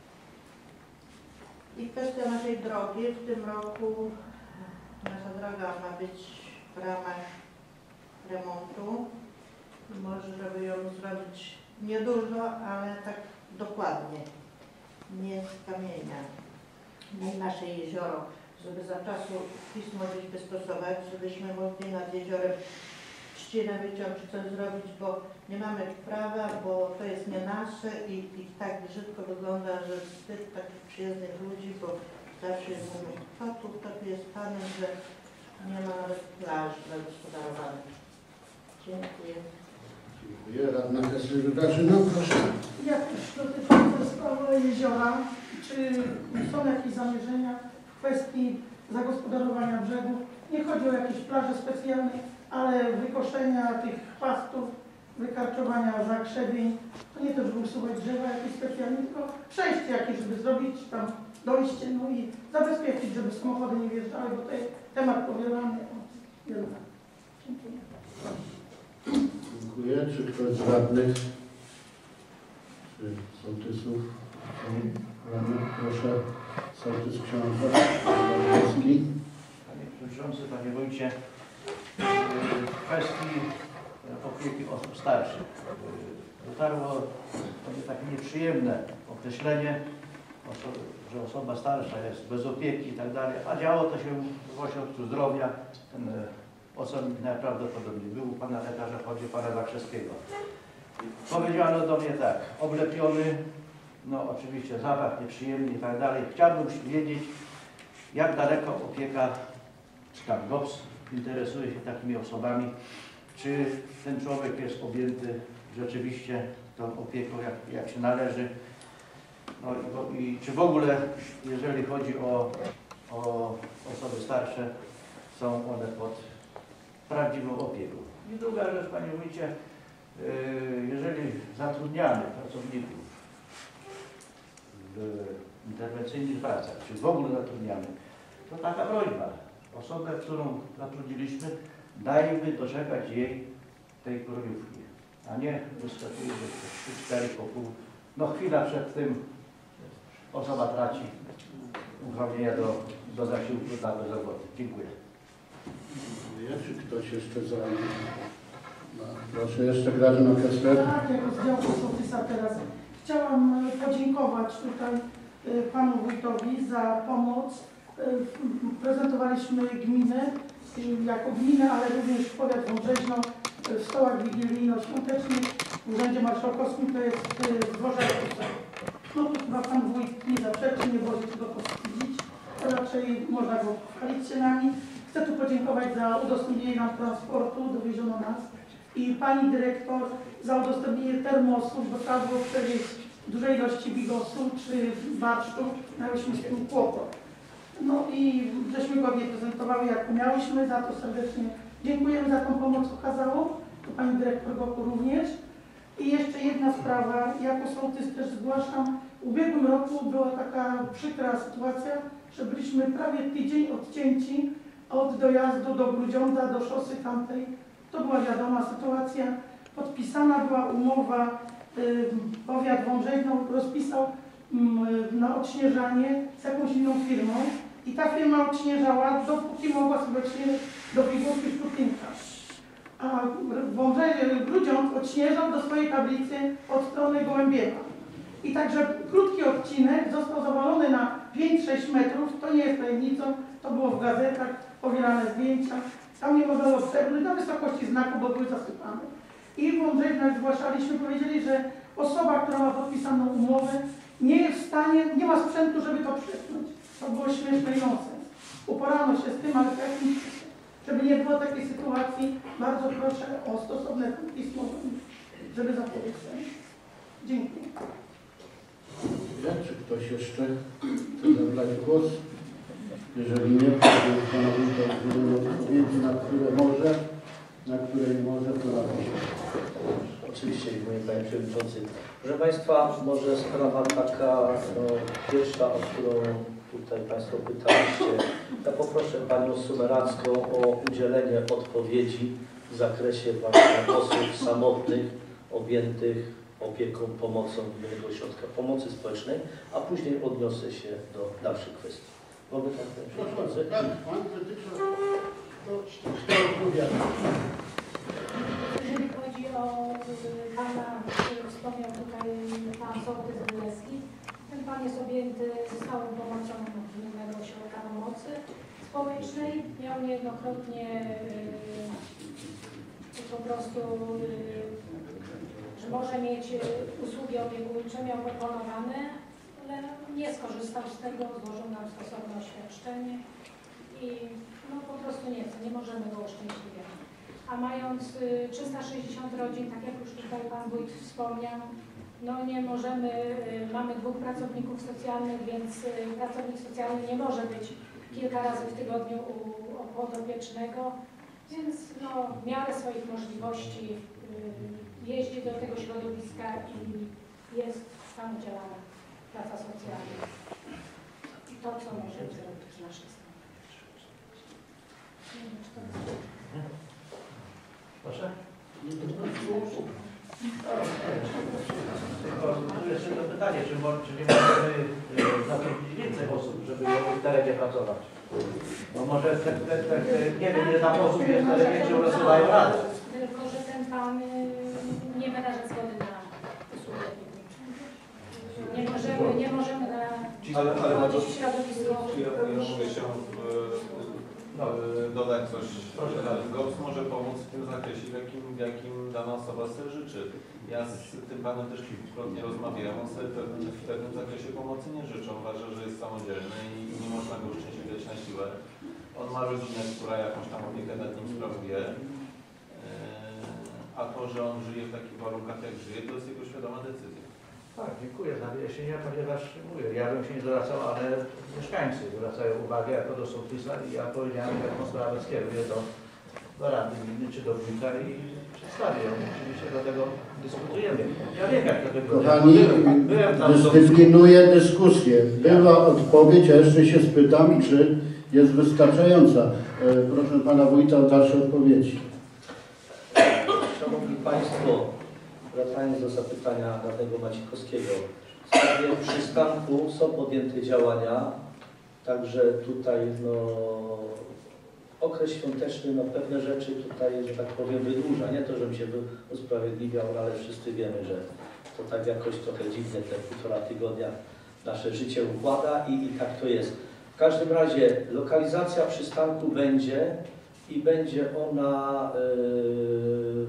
I kwestia naszej drogi. W tym roku nasza droga ma być w ramach remontu. Może, żeby ją zrobić niedużo, ale tak dokładnie. Nie z kamienia. Nie nasze jezioro, żeby za czasu pismo gdzieś wystosować, żebyśmy mogli nad jeziorem trzcinę wyciąć, czy coś zrobić, bo nie mamy prawa, bo to jest nie nasze i, i tak brzydko wygląda, że wstyd takich przyjezdnych ludzi, bo zawsze mówią, kto tu, kto tu jest panem, że nie ma nawet plaży zagospodarowanych. Dziękuję. Dziękuję. Radna Kessler-Wydarzyna, proszę. Jak też dotyczące sprawy jeziora, czy są jakieś zamierzenia w kwestii zagospodarowania brzegów? Nie chodzi o jakieś plaże specjalne, ale wykoszenia tych chwastów wykarczowania zakrzewień. To nie to, żeby usuwać drzewa jakieś specjalnie, tylko przejście jakieś, żeby zrobić tam dojście, no i zabezpieczyć, żeby samochody nie wjeżdżały, bo to jest temat powielany od wielu lat. Dziękuję. Dziękuję. Czy ktoś z radnych, czy sołtysów? Radnych, proszę. Sołtys książę Wojewódzki. Panie Przewodniczący, Panie Wójcie, w kwestii opieki osób starszych dotarło do mnie takie nieprzyjemne określenie, że osoba starsza jest bez opieki i tak dalej, a działo to się w ośrodku zdrowia. Ten osobnik najprawdopodobniej był u pana lekarza, chodzi o pana Zakrzewskiego. Powiedziano do mnie tak, oblepiony, no oczywiście zapach nieprzyjemny i tak dalej. Chciałbym wiedzieć, jak daleko opieka, czy tam G O P S interesuje się takimi osobami, czy ten człowiek jest objęty rzeczywiście tą opieką, jak, jak się należy. No i, i czy w ogóle, jeżeli chodzi o, o osoby starsze, są one pod prawdziwą opieką. I druga rzecz, Panie Wójcie, jeżeli zatrudniamy pracowników w interwencyjnych pracach, czy w ogóle zatrudniamy, to taka prośba. Osobę, którą zatrudniliśmy, dajmy doczekać jej tej krojówki, a nie wyskakuje trzy cztery po pół. No chwila przed tym osoba traci uprawnienia do, do zasiłku dla bezrobotnych. Dziękuję. Dziękuję. Czy ktoś jeszcze za... No, proszę jeszcze Grażyna Kessler. Tak, jako z działu sołtysa teraz chciałam podziękować tutaj panu wójtowi za pomoc. Prezentowaliśmy gminę, jako gminę, ale również powiat Wąbrzeźno w stołach wigilijno-świątecznych w Urzędzie Marszałkowskim, to jest dworze. No tu chyba pan wójt nie zaprzeczy, nie może tego powstydzić, raczej można go chwalić się nami. Chcę tu podziękować za udostępnienie nam transportu, dowieziono nas, i pani dyrektor za udostępnienie termosów, bo trzeba było przewieźć dużej ilości bigosu czy barszczu, miałyśmy z tym kłopot. No i żeśmy go nie prezentowały jak umiałyśmy, za to serdecznie dziękujemy za tą pomoc okazaną, to pani dyrektor Goku również. I jeszcze jedna sprawa, jako sołtys też zgłaszam, w ubiegłym roku była taka przykra sytuacja, że byliśmy prawie tydzień odcięci od dojazdu do Grudziądza, do szosy tamtej. To była wiadoma sytuacja, podpisana była umowa, y, powiat Wąbrzeźno rozpisał y, na odśnieżanie z jakąś inną firmą i ta firma odśnieżała, dopóki mogła sobie odśnieżyć do Wigórki Sztutinka. A Wąbrzeźno, Grudziądz odśnieżał do swojej tablicy od strony Gołębiewa. I także krótki odcinek został zawalony na pięć sześć metrów, to nie jest tajemnicą, to było w gazetach, powielane zdjęcia. Tam nie można było przebrnąć na wysokości znaku, bo były zasypane. I w Wąbrzeźnie, jak zgłaszaliśmy, powiedzieli, że osoba, która ma podpisaną umowę, nie jest w stanie, nie ma sprzętu, żeby to przepchnąć. To było śmieszne i nonsens. Uporano się z tym, ale tak, żeby nie było takiej sytuacji, bardzo proszę o stosowne pismo, żeby zapobiec. Dziękuję. Czy ktoś jeszcze chce zabrać głos? Jeżeli nie, to pana wójta udzielę odpowiedzi, na które może, na które nie może, to na to. Oczywiście, Panie Przewodniczący. Proszę Państwa, może sprawa taka no, pierwsza, o którą tutaj Państwo pytaliście. Ja poproszę Panią Sumeracką o udzielenie odpowiedzi w zakresie właśnie osób samotnych, objętych opieką, pomocą Gminnego Ośrodka Pomocy Społecznej, a później odniosę się do dalszych kwestii. Mogę tak, Panie Przewodniczący? Tak, pan wytycza to odpowiada. Jeżeli chodzi o pana, który wspomniał tutaj pan sołtys Bylewski, ten pan jest objęty stałą pomocą Gminnego Ośrodka Pomocy Społecznej. Miał niejednokrotnie yy, po prostu, yy, że może mieć usługi opiekuńcze, miał proponowane, ale nie skorzystał z tego, złożył nam stosowne oświadczenie i no po prostu nie chce, nie możemy go uszczęśliwiać. A mając trzysta sześćdziesiąt rodzin, tak jak już tutaj Pan Wójt wspomniał, no nie możemy, mamy dwóch pracowników socjalnych, więc pracownik socjalny nie może być kilka razy w tygodniu u podopiecznego, więc no w miarę swoich możliwości jeździ do tego środowiska i jest tam udzielana praca socjalna. I to, co możemy zrobić z naszej strony. Nie wiem, czy to jest... Proszę? Tylko tu jeszcze to pytanie, czy, mo- czy nie możemy e, zatrudnić więcej osób, żeby mogły w terenie pracować? No może te, te, te, te, nie wiem, ile tam osób jest w terenie, czy one sobie dają radę. Tylko, że ten pan y, nie wyraża zgody na usługę opiekuńczą. Nie możemy, nie możemy na Ale, ale na to, wchodzić w środowisko. czy ja, ja mogę się No. e, dodać coś. G O P S może pomóc w tym zakresie, w jakim, w jakim dana osoba sobie życzy. Ja z tym panem też kilkukrotnie rozmawiałem, on sobie pewnie w pewnym zakresie pomocy nie życzy. Uważa, że jest samodzielny i nie można go uszczęśliwiać na siłę. On ma rodzinę, która jakąś tam opiekę nad nim sprawuje. E, a to, że on żyje w takich warunkach, jak żyje, to jest jego świadoma decyzja. Tak, dziękuję za wyjaśnienia, ponieważ mówię, ja bym się nie zwracał, ale mieszkańcy zwracają uwagę jako do sołtysa i ja powiedziałem, że taką sprawę skieruję do, do Rady Gminy czy do wójta i przedstawię. Oczywiście do tego dyskutujemy. Ja wiem, jak to wygląda. Kochani, Byłem, byłem tam do... dyscyplinuję dyskusję. Była odpowiedź, a jeszcze się spytam, czy jest wystarczająca. E, Proszę pana wójta o dalsze odpowiedzi. Szanowni Państwo, wracając do zapytania radnego Macikowskiego, w sprawie przystanku są podjęte działania, także tutaj no, okres świąteczny no, pewne rzeczy tutaj, że tak powiem, wydłuża. Nie to, żebym się usprawiedliwiał, ale wszyscy wiemy, że to tak jakoś trochę dziwnie te półtora tygodnia nasze życie układa i, i tak to jest. W każdym razie lokalizacja przystanku będzie i będzie ona yy,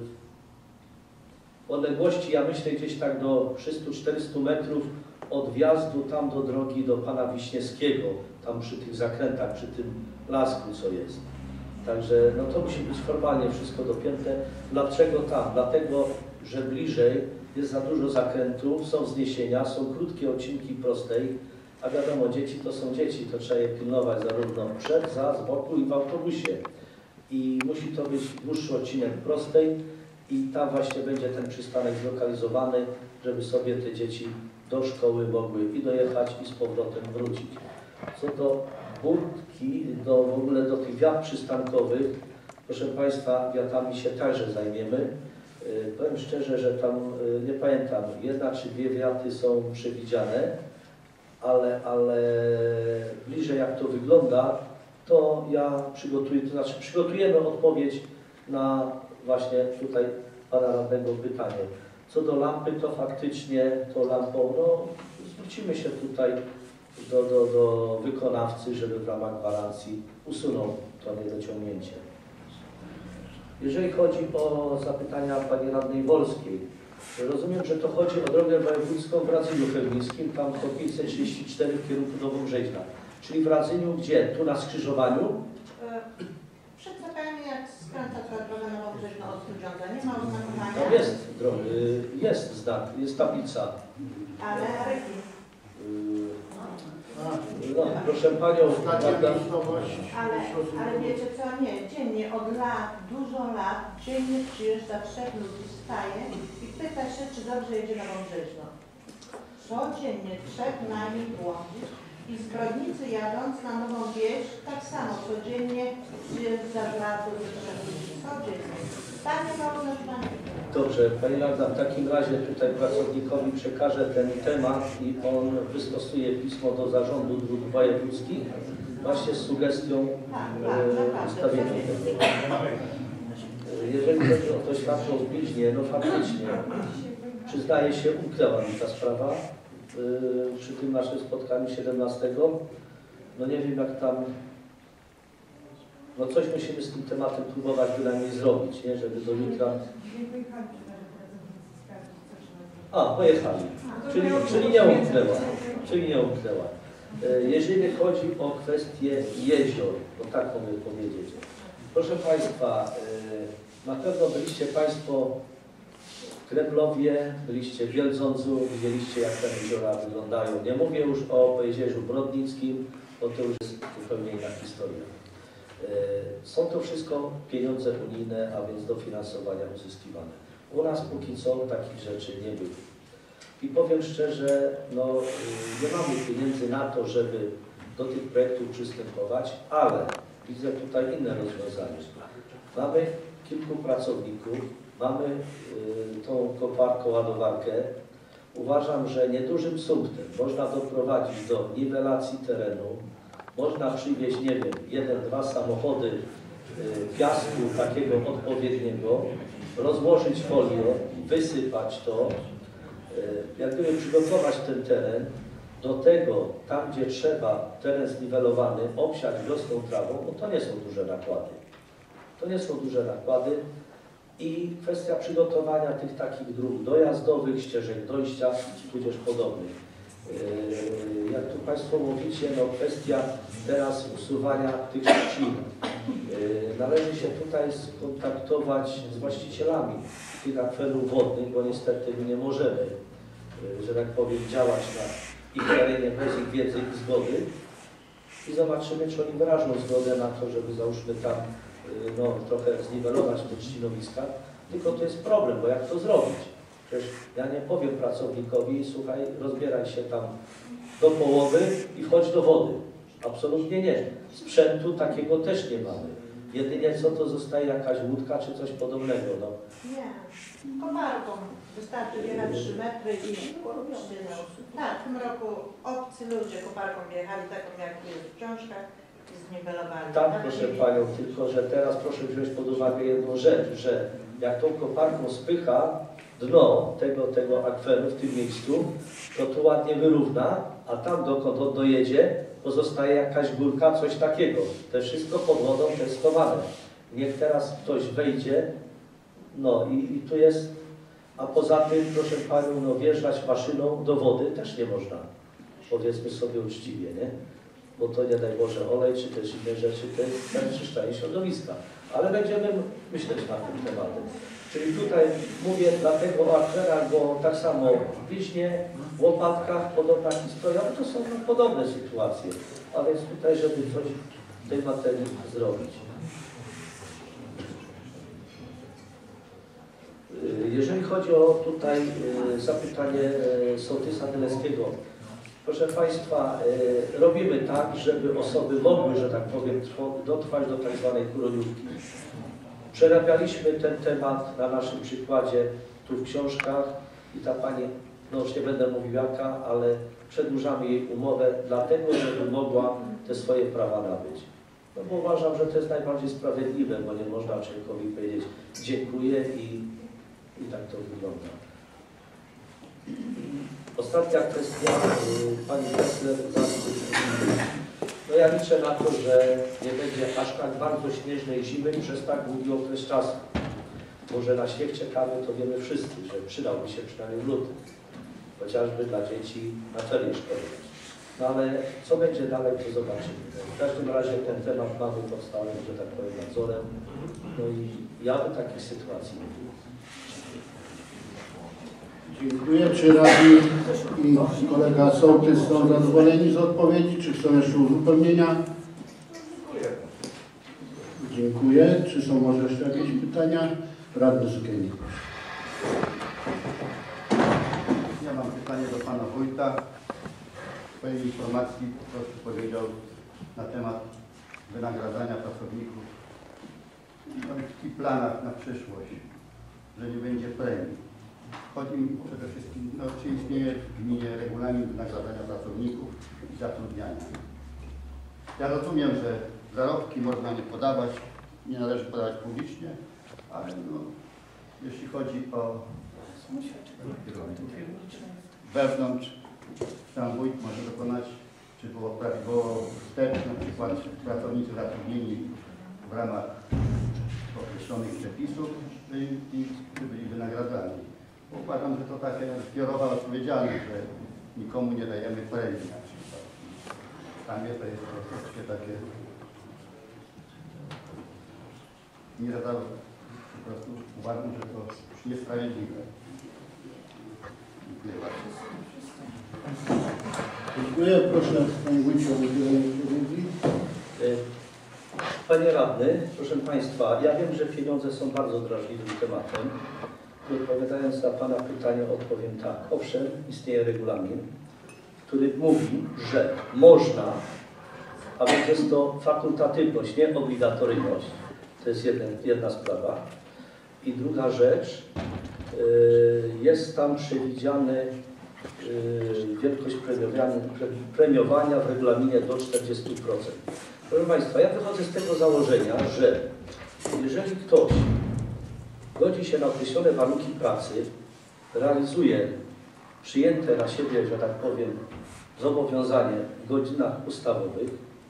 w odległości, ja myślę, gdzieś tak do trzystu czterystu metrów od wjazdu tam do drogi do Pana Wiśniewskiego, tam przy tych zakrętach, przy tym lasku, co jest. Także no to musi być formalnie wszystko dopięte. Dlaczego tam? Dlatego, że bliżej jest za dużo zakrętów, są wzniesienia, są krótkie odcinki prostej, a wiadomo, dzieci to są dzieci, to trzeba je pilnować zarówno przed, za, z boku i w autobusie. I musi to być dłuższy odcinek prostej i tam właśnie będzie ten przystanek zlokalizowany, żeby sobie te dzieci do szkoły mogły i dojechać i z powrotem wrócić. Co do budki, do, w ogóle do tych wiat przystankowych, proszę Państwa, wiatami się także zajmiemy. Yy, powiem szczerze, że tam, yy, nie pamiętam, jedna czy dwie wiaty są przewidziane, ale, ale bliżej jak to wygląda, to ja przygotuję, to znaczy przygotujemy odpowiedź na właśnie tutaj Pana radnego pytanie. Co do lampy, to faktycznie to lampą, no zwrócimy się tutaj do, do, do wykonawcy, żeby w ramach gwarancji usunął to niedociągnięcie. Jeżeli chodzi o zapytania Pani Radnej Wolskiej, rozumiem, że to chodzi o drogę wojewódzką w Radzyniu Chełmińskim, tam po pięćset trzydzieści cztery w kierunku do Wąbrzeźna. Czyli w Radzyniu gdzie? Tu na skrzyżowaniu? Przed zakami, jak skręca ta droga na Wąbrzeźno od Trójdziądza, nie ma oznakowania. Tam jest, drogi, jest znak, jest tablica. Ale No, proszę Panią, Ostatnia prawda? miejscowość. Ale, ale wiecie co, nie, dziennie, od lat, dużo lat, dziennie przyjeżdża trzech ludzi, staje i pyta się, czy dobrze jedzie na Wąbrzeźno. Codziennie trzech najmniej błądzi i z Brodnicy jadąc na Nową Wieś, tak samo codziennie przyjeżdża bardzo dużo trzech ludzi, codziennie. Tak nie ma oznaczenia. Dobrze, Pani Radna, w takim razie tutaj pracownikowi przekażę ten temat i on wystosuje pismo do Zarządu Dróg Wojewódzkich właśnie z sugestią e, ustawienia tego. Jeżeli chodzi o to światło w Bliźnie, no faktycznie, przyznaję się, umknęła mi ta sprawa e, przy tym naszym spotkaniu siedemnastego. No nie wiem jak tam, no coś musimy z tym tematem próbować bynajmniej zrobić, nie? Żeby do jutra... A, pojechali. Czyli, czyli nie umknęła. Czyli nie umknęła. Jeżeli chodzi o kwestię jezior, to tak mogę powiedzieć. Proszę Państwa, na pewno byliście Państwo w Kremlowie, byliście w Wielządzu, widzieliście jak te jeziora wyglądają. Nie mówię już o Jezierzu Brodnickim, bo to już jest zupełnie inna historia. Są to wszystko pieniądze unijne, a więc dofinansowania uzyskiwane. U nas póki co takich rzeczy nie było. I powiem szczerze, no, nie mamy pieniędzy na to, żeby do tych projektów przystępować, ale widzę tutaj inne rozwiązanie. Mamy kilku pracowników, mamy y, tą koparką ładowarkę. Uważam, że niedużym sumptem można doprowadzić do niwelacji terenu. Można przywieźć, nie wiem, jeden, dwa samochody y, piasku takiego odpowiedniego, rozłożyć folię, wysypać to, y, jak gdyby przygotować ten teren. Do tego, tam gdzie trzeba, teren zniwelowany, obsiać wiosną trawą, bo to nie są duże nakłady. To nie są duże nakłady i kwestia przygotowania tych takich dróg dojazdowych, ścieżek dojścia, tudzież podobnych. Yy, jak tu Państwo mówicie, no kwestia teraz usuwania tych trzcin. Yy, należy się tutaj skontaktować z właścicielami tych akwenów wodnych, bo niestety my nie możemy, yy, że tak powiem, działać na ich terenie bez ich wiedzy i zgody. I zobaczymy, czy oni wyrażą zgodę na to, żeby załóżmy tam no, trochę zniwelować te trzcinowiska. Tylko to jest problem, bo jak to zrobić? Przecież ja nie powiem pracownikowi, słuchaj, rozbieraj się tam do połowy i wchodź do wody. Absolutnie nie. Sprzętu takiego też nie mamy. Jedynie co to zostaje jakaś łódka czy coś podobnego. No. Nie, koparką. Wystarczy jechać trzy metry i tak, w tym roku obcy ludzie koparką jechali taką jak jest w książkach i zniwelowali. Tak, proszę Panią, tylko że teraz proszę wziąć pod uwagę jedną rzecz, że jak tą koparką spycha dno tego, tego akwenu w tym miejscu, to tu ładnie wyrówna, a tam dokąd on dojedzie, pozostaje jakaś górka, coś takiego. To wszystko pod wodą testowane. Niech teraz ktoś wejdzie, no i, i tu jest, a poza tym, proszę Panią, no wjeżdżać maszyną do wody też nie można. Powiedzmy sobie uczciwie, nie? Bo to nie daj Boże olej, czy też inne rzeczy, to jest zanieczyszczenie środowiska. Ale będziemy myśleć nad tym tematem. Czyli tutaj mówię dlatego o akwerach, bo tak samo w Wiśnie, w Łopatkach, podobna historia, ale to są podobne sytuacje. A więc tutaj, żeby coś w tej materii zrobić. Jeżeli chodzi o tutaj zapytanie sołtysa Tyleckiego, proszę Państwa, robimy tak, żeby osoby mogły, że tak powiem, dotrwać do tak zwanej kuroniówki. Przerabialiśmy ten temat na naszym przykładzie tu w książkach i ta Pani, no już nie będę mówił jaka, ale przedłużamy jej umowę dlatego, żeby mogła te swoje prawa nabyć. No bo uważam, że to jest najbardziej sprawiedliwe, bo nie można człowiekowi powiedzieć dziękuję i, i tak to wygląda. Ostatnia kwestia, Pani Kessler, no ja liczę na to, że nie będzie aż tak bardzo śnieżnej zimy przez tak długi okres czasu. Może na śnieg czekamy, to wiemy wszyscy, że przydałby się przynajmniej w lutym, chociażby dla dzieci na ferie szkolne. No ale co będzie dalej, to zobaczymy. W każdym razie ten temat mamy pod stałym, że tak powiem, nadzorem. No i ja bym takich sytuacji nie było. Dziękuję. Czy radni i kolega sołtys są zadowoleni z odpowiedzi, czy chcą jeszcze uzupełnienia? Dziękuję. Czy są może jeszcze jakieś pytania? Radny Sukiennik. Ja mam pytanie do Pana Wójta. W swojej informacji po prostu powiedział na temat wynagradzania pracowników i planach na przyszłość, że nie będzie premii. Chodzi mi przede wszystkim, no, czy istnieje w gminie regulamin wynagradzania pracowników i zatrudniania. Ja rozumiem, że zarobki można nie podawać, nie należy podawać publicznie, ale no, jeśli chodzi o wewnątrz, sam wójt może dokonać, czy było prawidłowo wstecz, na przykład pracownicy zatrudnieni w ramach określonych przepisów, by, by byli wynagradzani. Uważam, że to takie zbiorowa odpowiedzialność, że nikomu nie dajemy premii na przykład. Dla mnie to jest troszeczkę takie nie za po prostu uważam, że to niesprawiedliwe. Dziękuję bardzo. Dziękuję. Proszę Panie Wójcie o udzielenie odpowiedzi. Panie Radny, proszę Państwa, ja wiem, że pieniądze są bardzo drażliwym tematem, Odpowiadając na Pana pytanie, odpowiem tak. Owszem, istnieje regulamin, który mówi, że można, a więc jest to fakultatywność, nie obligatoryjność. To jest jeden, jedna sprawa. I druga rzecz, yy, jest tam przewidziany yy, wielkość premiowania, premiowania w regulaminie do czterdziestu procent. Proszę Państwa, ja wychodzę z tego założenia, że jeżeli ktoś godzi się na określone warunki pracy, realizuje przyjęte na siebie, że tak powiem, zobowiązanie w godzinach ustawowych,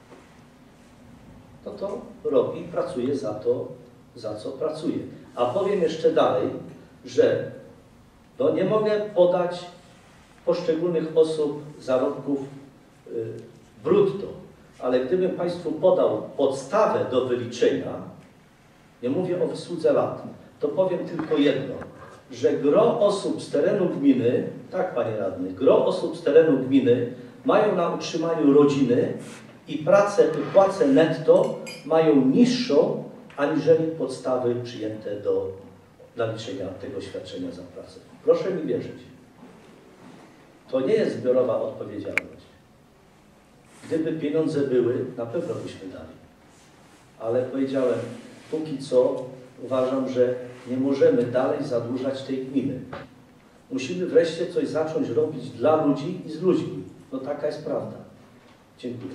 no to robi, pracuje za to, za co pracuje. A powiem jeszcze dalej, że no nie mogę podać poszczególnych osób zarobków y, brutto, ale gdybym Państwu podał podstawę do wyliczenia, nie mówię o wysłudze lat, to powiem tylko jedno, że gro osób z terenu gminy, tak Panie Radny, gro osób z terenu gminy mają na utrzymaniu rodziny i pracę i płacę netto mają niższą aniżeli podstawy przyjęte do naliczenia tego świadczenia za pracę. Proszę mi wierzyć. To nie jest zbiorowa odpowiedzialność. Gdyby pieniądze były, na pewno byśmy dali. Ale powiedziałem, póki co uważam, że nie możemy dalej zadłużać tej gminy. Musimy wreszcie coś zacząć robić dla ludzi i z ludźmi. No taka jest prawda. Dziękuję.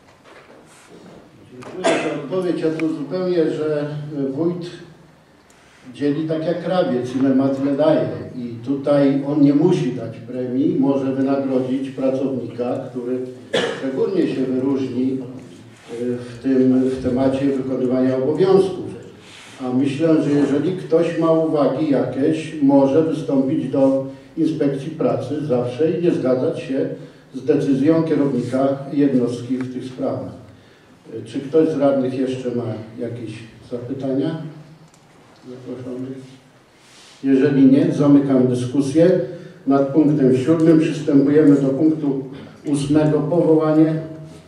Dziękuję za odpowiedź. Ja tu zupełnie, że wójt dzieli tak jak krawiec, ile ma, tyle daje. I tutaj on nie musi dać premii, może wynagrodzić pracownika, który szczególnie się wyróżni w tym w temacie wykonywania obowiązków. A myślę, że jeżeli ktoś ma uwagi jakieś, może wystąpić do Inspekcji Pracy zawsze i nie zgadzać się z decyzją kierownika jednostki w tych sprawach. Czy ktoś z radnych jeszcze ma jakieś zapytania? Zapraszamy. Jeżeli nie, zamykam dyskusję nad punktem siódmym. Przystępujemy do punktu ósmego. Powołanie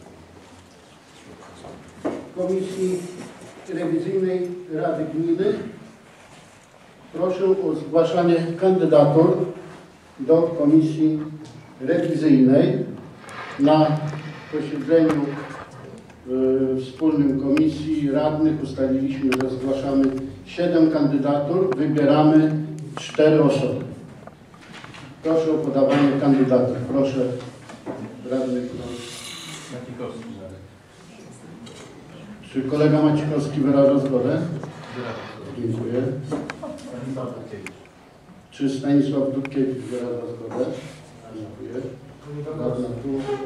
Komisji Rewizyjnej Rady Gminy. Proszę o zgłaszanie kandydatur do Komisji Rewizyjnej. Na posiedzeniu y, wspólnym Komisji Radnych ustaliliśmy, że zgłaszamy siedem kandydatur, wybieramy cztery osoby. Proszę o podawanie kandydatów. Proszę radny. Macikowski. Czy kolega Macikowski wyraża zgodę? Dziękuję. Czy Stanisław Dudkiewicz wyraża zgodę? Dziękuję. Radna tu.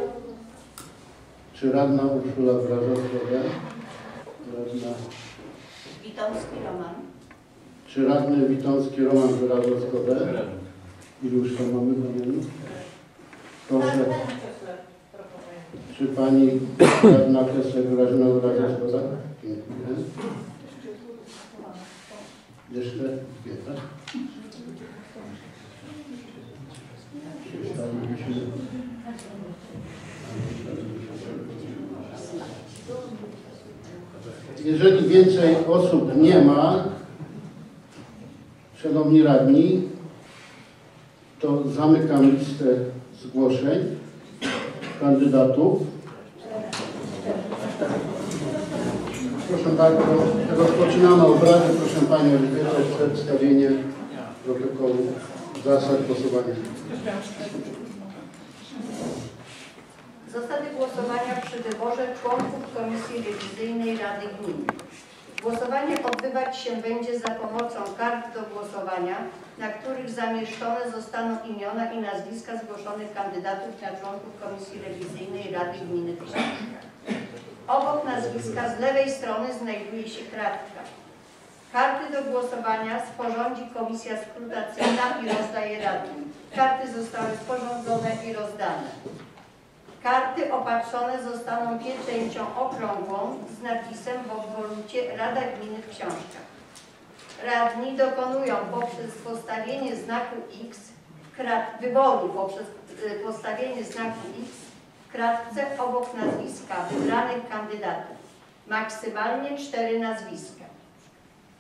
Czy radna Urszula wyraża zgodę? Radna. Witomski Roman. Czy radny Witomski Roman wyraża zgodę? Ilu już tam mamy panienów? Proszę. Czy pani radna Kessler wyrażona wyraża zgodę? Dziękuję. Jeszcze dwie, tak? Jeżeli więcej osób nie ma, szanowni radni, to zamykam listę zgłoszeń kandydatów. Proszę bardzo, rozpoczynamy obrady. Proszę Panią o przedstawienie protokołu zasad głosowania. Zasady głosowania przy wyborze członków Komisji Rewizyjnej Rady Gminy. Głosowanie odbywać się będzie za pomocą kart do głosowania, na których zamieszczone zostaną imiona i nazwiska zgłoszonych kandydatów na członków Komisji Rewizyjnej Rady Gminy Trzcinka. Obok nazwiska z lewej strony znajduje się kratka. Karty do głosowania sporządzi komisja skrutacyjna i rozdaje radnym. Karty zostały sporządzone i rozdane. Karty opatrzone zostaną pieczęcią okrągłą z napisem w obwolucie Rada Gminy w książkach. Radni dokonują poprzez postawienie znaku X, krat, wyboru poprzez y, postawienie znaku X w kratce obok nazwiska wybranych kandydatów. Maksymalnie cztery nazwiska.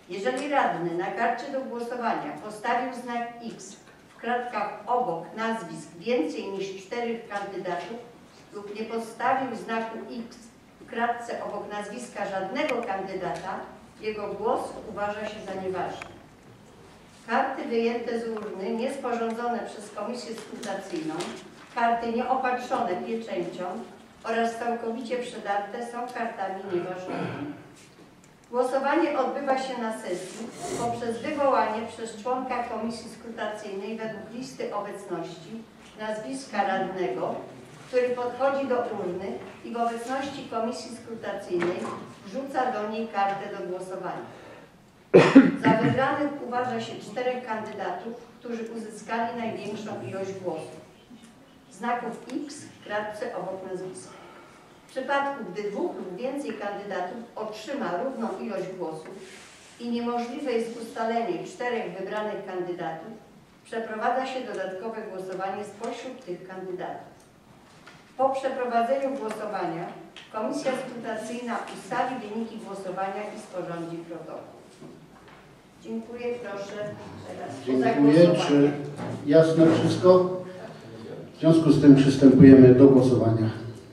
Jeżeli radny na karcie do głosowania postawił znak X w kratkach obok nazwisk więcej niż czterech kandydatów lub nie postawił znaku X w kratce obok nazwiska żadnego kandydata, jego głos uważa się za nieważny. Karty wyjęte z urny, niesporządzone przez komisję skrutacyjną, karty nieopatrzone pieczęcią oraz całkowicie przedarte są kartami nieważnymi. Głosowanie odbywa się na sesji poprzez wywołanie przez członka komisji skrutacyjnej według listy obecności nazwiska radnego, który podchodzi do urny i w obecności komisji skrutacyjnej wrzuca do niej kartę do głosowania. Za wybranych uważa się czterech kandydatów, którzy uzyskali największą ilość głosów. Znaków X w kratce obok nazwiska. W przypadku, gdy dwóch lub więcej kandydatów otrzyma równą ilość głosów i niemożliwe jest ustalenie czterech wybranych kandydatów, przeprowadza się dodatkowe głosowanie spośród tych kandydatów. Po przeprowadzeniu głosowania komisja skrutacyjna ustali wyniki głosowania i sporządzi protokół. Dziękuję, proszę teraz o Dziękuję. zagłosowanie. Czy jasne wszystko? W związku z tym przystępujemy do głosowania.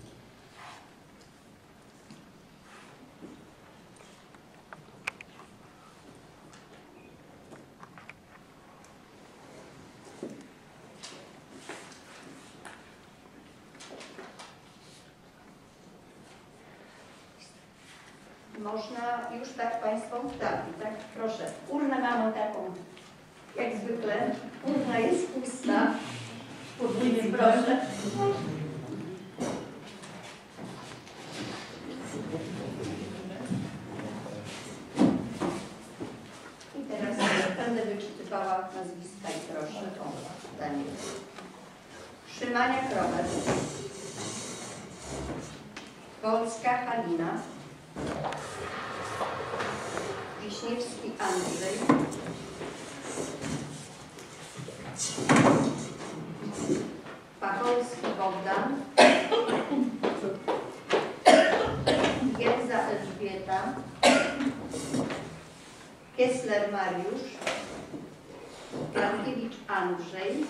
Można już tak Państwo ustawić, tak? Proszę. Urnę mamy taką, jak zwykle. Urna jest pusta. Podwójnie proszę. I teraz będę wyczytywała nazwiska i proszę o zdanie. Szymania Krowet. Wolska Halina. Wiśniewski Andrzej. Pacholski Bogdan. Giędza Elżbieta. Kessler Mariusz. Markiewicz Andrzej.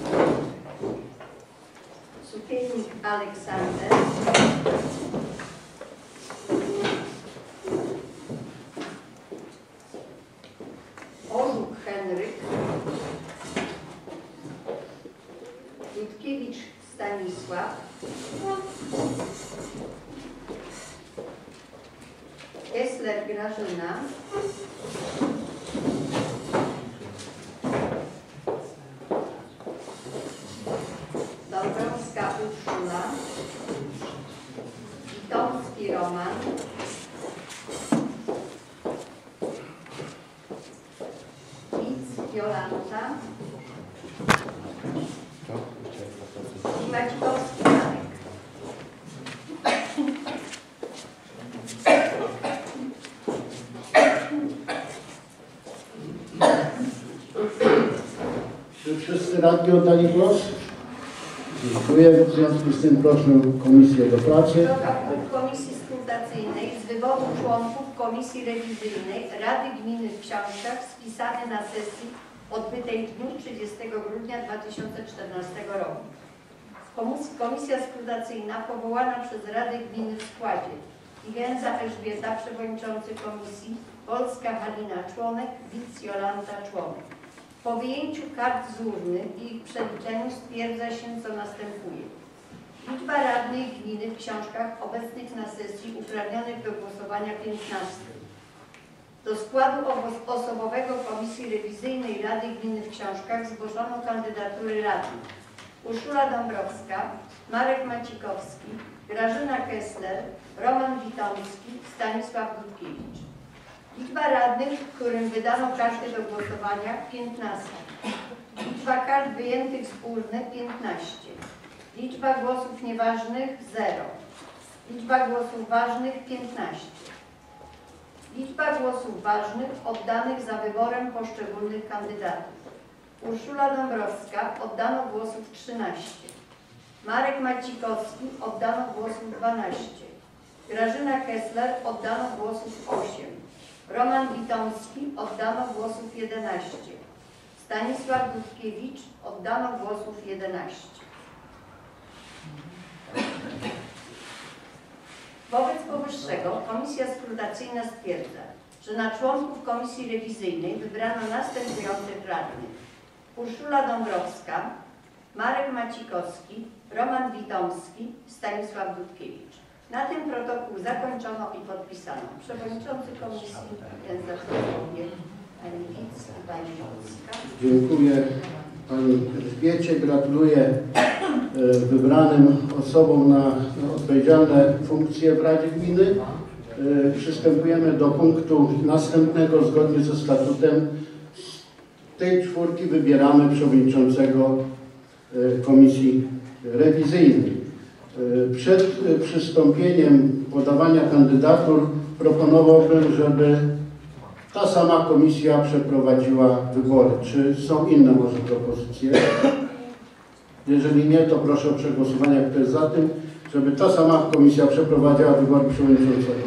Sukiennik Aleksander. Orzuk Henryk. Ludkiewicz Stanisław. Kessler Grażyna. Dąbrowska Urszula. Witomski Roman. Widz Jolanta. I Maćkowski Marek. Czy wszyscy radni oddali głos? Dziękuję. W związku z tym proszę Komisję do pracy. Protokół Komisji Skrutacyjnej z wyboru członków Komisji Rewizyjnej Rady Gminy w Książkach spisany na sesji odbytej w dniu trzydziestego grudnia dwa tysiące czternastego roku. Komisja Skrutacyjna powołana przez Radę Gminy w składzie Giędza Elżbieta, przewodniczący komisji, Wolska Halina, członek, Widz Jolanta, członek. Po wyjęciu kart z urny i ich przeliczeniu stwierdza się, co następuje. Liczba radnych gminy w książkach obecnych na sesji uprawnionych do głosowania piętnaście. Do składu osobowego Komisji Rewizyjnej Rady Gminy w Książkach zgłoszono kandydatury radnych: Urszula Dąbrowska, Marek Macikowski, Grażyna Kessler, Roman Witomski, Stanisław Ludkiewicz. Liczba radnych, którym wydano karty do głosowania piętnaście. Liczba kart wyjętych z urny piętnaście. Liczba głosów nieważnych zero. Liczba głosów ważnych piętnaście. Liczba głosów ważnych oddanych za wyborem poszczególnych kandydatów. Urszula Dąbrowska oddano głosów trzynaście. Marek Macikowski oddano głosów dwanaście. Grażyna Kessler oddano głosów osiem. Roman Witomski oddano głosów jedenaście. Stanisław Dudkiewicz oddano głosów jedenaście. Wobec powyższego Komisja Skrutacyjna stwierdza, że na członków Komisji Rewizyjnej wybrano następujących radnych: Urszula Dąbrowska, Marek Macikowski, Roman Witomski, Stanisław Dudkiewicz. Na tym protokół zakończono i podpisano. Przewodniczący Komisji Jan Zachowanie, Pani Wicz i Pani Wolska. Dziękuję Pani Elżbiecie. Gratuluję e, wybranym osobom na odpowiedzialne funkcje w Radzie Gminy. E, przystępujemy do punktu następnego. Zgodnie ze statutem z tej czwórki wybieramy przewodniczącego e, Komisji Rewizyjnej. Przed przystąpieniem podawania kandydatur proponowałbym, żeby ta sama komisja przeprowadziła wybory. Czy są inne może propozycje? Jeżeli nie, to proszę o przegłosowanie, kto jest za tym, żeby ta sama komisja przeprowadziła wybory przewodniczącego.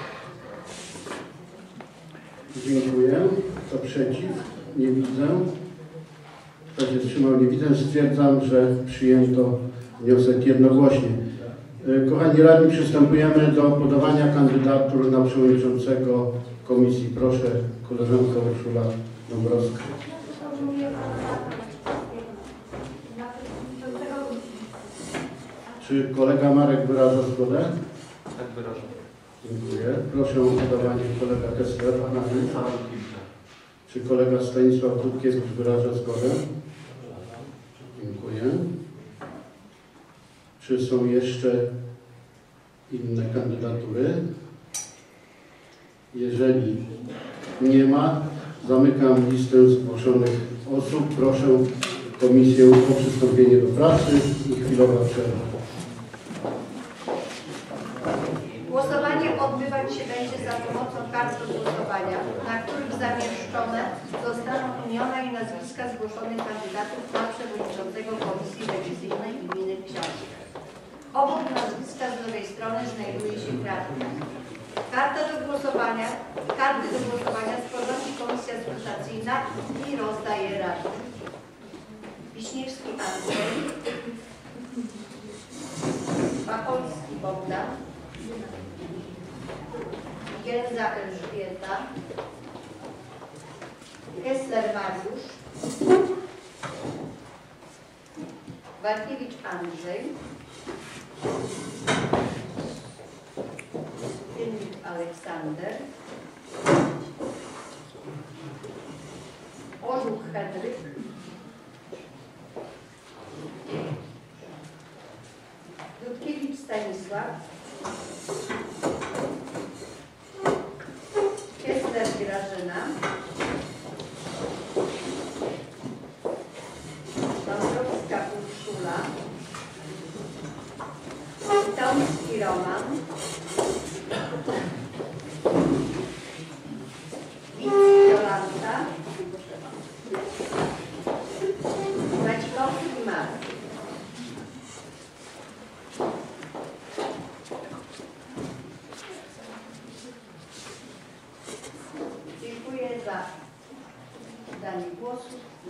Dziękuję. Kto przeciw? Nie widzę. Kto się wstrzymał? Nie widzę. Stwierdzam, że przyjęto wniosek jednogłośnie. Kochani radni, przystępujemy do podawania kandydatur na przewodniczącego komisji. Proszę, koleżanka Urszula Dąbrowska. Czy kolega Marek wyraża zgodę? Tak wyrażam. Dziękuję. Proszę o podawanie kolega Kessler. Czy kolega Stanisław Dudkiewicz wyraża zgodę? Dziękuję. Czy są jeszcze inne kandydatury? Jeżeli nie ma, zamykam listę zgłoszonych osób. Proszę komisję o przystąpienie do pracy i chwilowa przerwa. Głosowanie odbywać się będzie za pomocą kart do głosowania, na których zamieszczone zostaną imiona i nazwiska zgłoszonych kandydatów na przewodniczącego Komisji Rewizyjnej Gminy Książka. Obok nazwiska z lewej strony znajduje się karta. Karta do głosowania, karty do głosowania sporządzi Komisja Skrutacyjna i rozdaje radę. Wiśniewski Andrzej, Pacholski Bogdan, Gędza Elżbieta, Kessler Mariusz, Barkiewicz Andrzej, Filip Aleksander, Orzuk Henryk, Dudkiewicz Stanisław, Kessler Grażyna, Dąbrowska Urszula, Witomski Roman, Wicz Jolanta, Macikowski Marek. Dziękuję za danie głosu.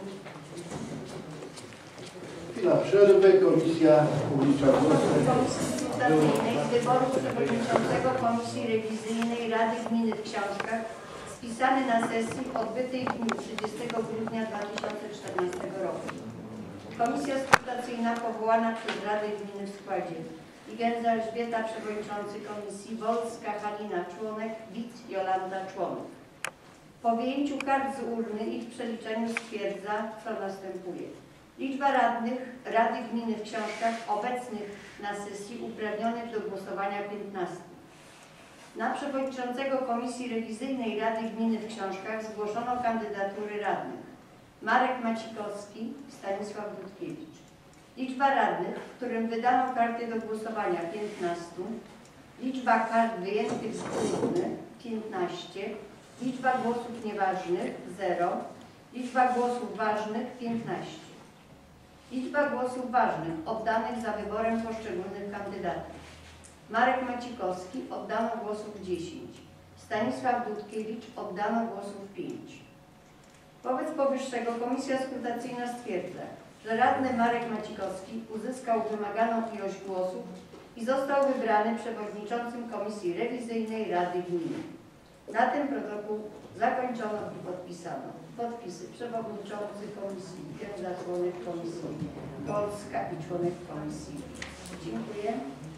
Chwila przerwy. Komisja ulicza głos. Komisji Skrutacyjnej z wyboru przewodniczącego Komisji Rewizyjnej Rady Gminy w Książkach spisany na sesji odbytej w dniu trzydziestego grudnia dwa tysiące czternastego roku. Komisja Skrutacyjna powołana przez Radę Gminy w składzie Gędza Elżbieta, przewodniczący komisji, Wolska Halina, członek, Wicz Jolanta, członek. Po wyjęciu kart z urny i w przeliczeniu stwierdza, co następuje. Liczba radnych Rady Gminy w Książkach obecnych na sesji uprawnionych do głosowania piętnastu. Na przewodniczącego Komisji Rewizyjnej Rady Gminy w Książkach zgłoszono kandydatury radnych: Marek Macikowski, Stanisław Dudkiewicz. Liczba radnych, którym wydano karty do głosowania piętnastu. Liczba kart wyjętych z urny piętnaście. Liczba głosów nieważnych zero. Liczba głosów ważnych piętnaście. Liczba głosów ważnych oddanych za wyborem poszczególnych kandydatów. Marek Macikowski oddano głosów dziesięć. Stanisław Dudkiewicz. Oddano głosów pięć. Wobec powyższego Komisja Skrutacyjna stwierdza, że radny Marek Macikowski uzyskał wymaganą ilość głosów i został wybrany przewodniczącym Komisji Rewizyjnej Rady Gminy. Na tym protokół zakończono i podpisano. Podpisy przewodniczący komisji, księdza członek komisji Polska i członek komisji. Dziękuję.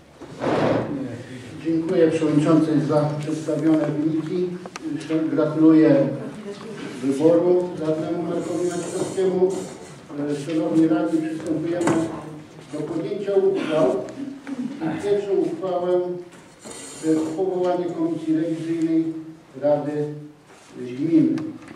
Dziękuję przewodniczącej za przedstawione wyniki. Gratuluję wyboru radnemu Markowi Macikowskiemu. Szanowni radni, przystępujemy do podjęcia uchwał. I pierwszą uchwałę to jest powołanie Komisji Rewizyjnej Rady Gminy.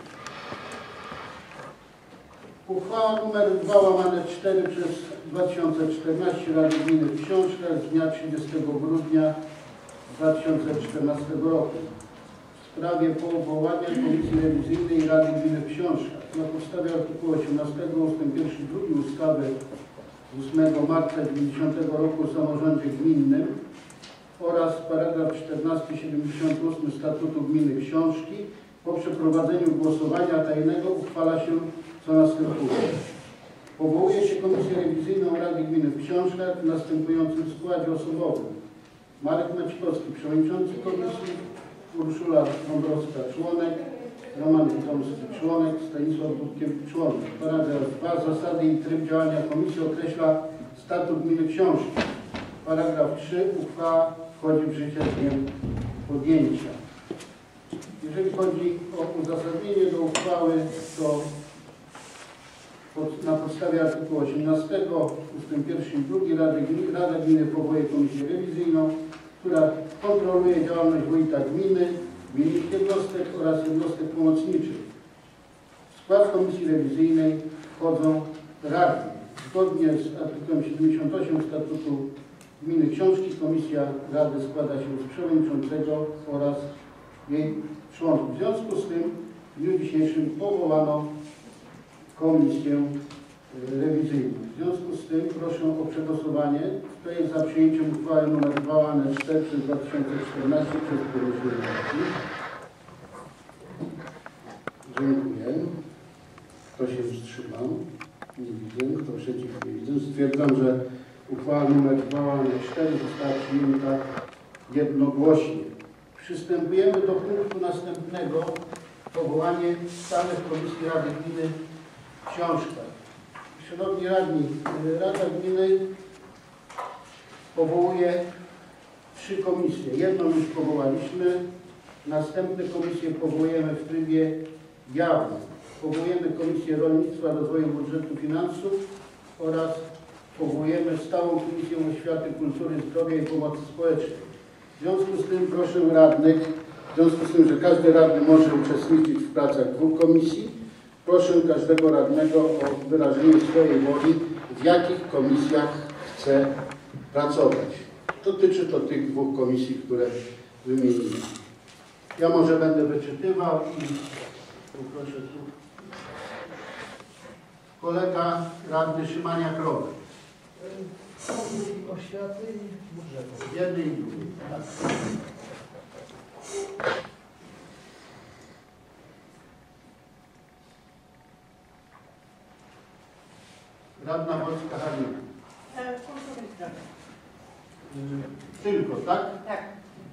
Uchwała nr dwa łamane cztery przez dwa tysiące czternaście Rady Gminy w Książkach z dnia trzydziestego grudnia dwa tysiące czternastego roku w sprawie powołania Komisji Rewizyjnej Rady Gminy w Książkach na podstawie artykułu osiemnastego ustęp pierwszy drugi ustawy z ósmego marca dziewięćdziesiątego roku o samorządzie gminnym oraz paragraf czternasty siedemdziesiąty ósmy Statutu Gminy Książki po przeprowadzeniu głosowania tajnego uchwala się co następuje. Powołuje się Komisję Rewizyjną Rady Gminy w Książkach w następującym składzie osobowym. Marek Macikowski, przewodniczący komisji, Urszula Dąbrowska, członek, Roman Witomski, członek, Stanisław Dudkiewicz, członek. Paragraf dwa. Zasady i tryb działania komisji określa statut Gminy Książki. Paragraf trzy. Uchwała wchodzi w życie z dniem podjęcia. Jeżeli chodzi o uzasadnienie do uchwały, to pod, na podstawie artykułu osiemnastego ustęp pierwszy i drugi Rady, Rada Gminy powołuje Komisję Rewizyjną, która kontroluje działalność wójta gminy, gminnych jednostek oraz jednostek pomocniczych. W skład Komisji Rewizyjnej wchodzą radni. Zgodnie z artykułem siedemdziesiątym ósmym Statutu Gminy Książki Komisja Rady składa się z przewodniczącego oraz jej członków. W związku z tym w dniu dzisiejszym powołano Komisję Rewizyjną. W związku z tym proszę o przegłosowanie. Kto jest za przyjęciem uchwały nr dwa łamane cztery przez dwa tysiące czternaście przez powyższej racji? Dziękuję. Kto się wstrzymał? Nie widzę. Kto przeciw? Nie widzę. Stwierdzam, że uchwała nr dwa łamane cztery została przyjęta jednogłośnie. Przystępujemy do punktu następnego. Powołanie stałych Komisji Rady Gminy w Książkach. Szanowni radni, Rada Gminy powołuje trzy komisje. Jedną już powołaliśmy, następne komisje powołujemy w trybie jawnym. Powołujemy Komisję Rolnictwa, Rozwoju Budżetu Finansów oraz powołujemy Stałą Komisję Oświaty, Kultury, Zdrowia i Pomocy Społecznej. W związku z tym proszę radnych, w związku z tym, że każdy radny może uczestniczyć w pracach dwóch komisji, proszę każdego radnego o wyrażenie swojej woli, w jakich komisjach chce pracować. Dotyczy to tych dwóch komisji, które wymieniłem. Ja może będę wyczytywał i poproszę tu kolega radny Szymaniak-Rower. Oświaty i budżetu. Jednej i drugiej. Tak. Radna Wojska Halina. E, Kultury i Zdrowia. Y, Tylko, tak? Tak.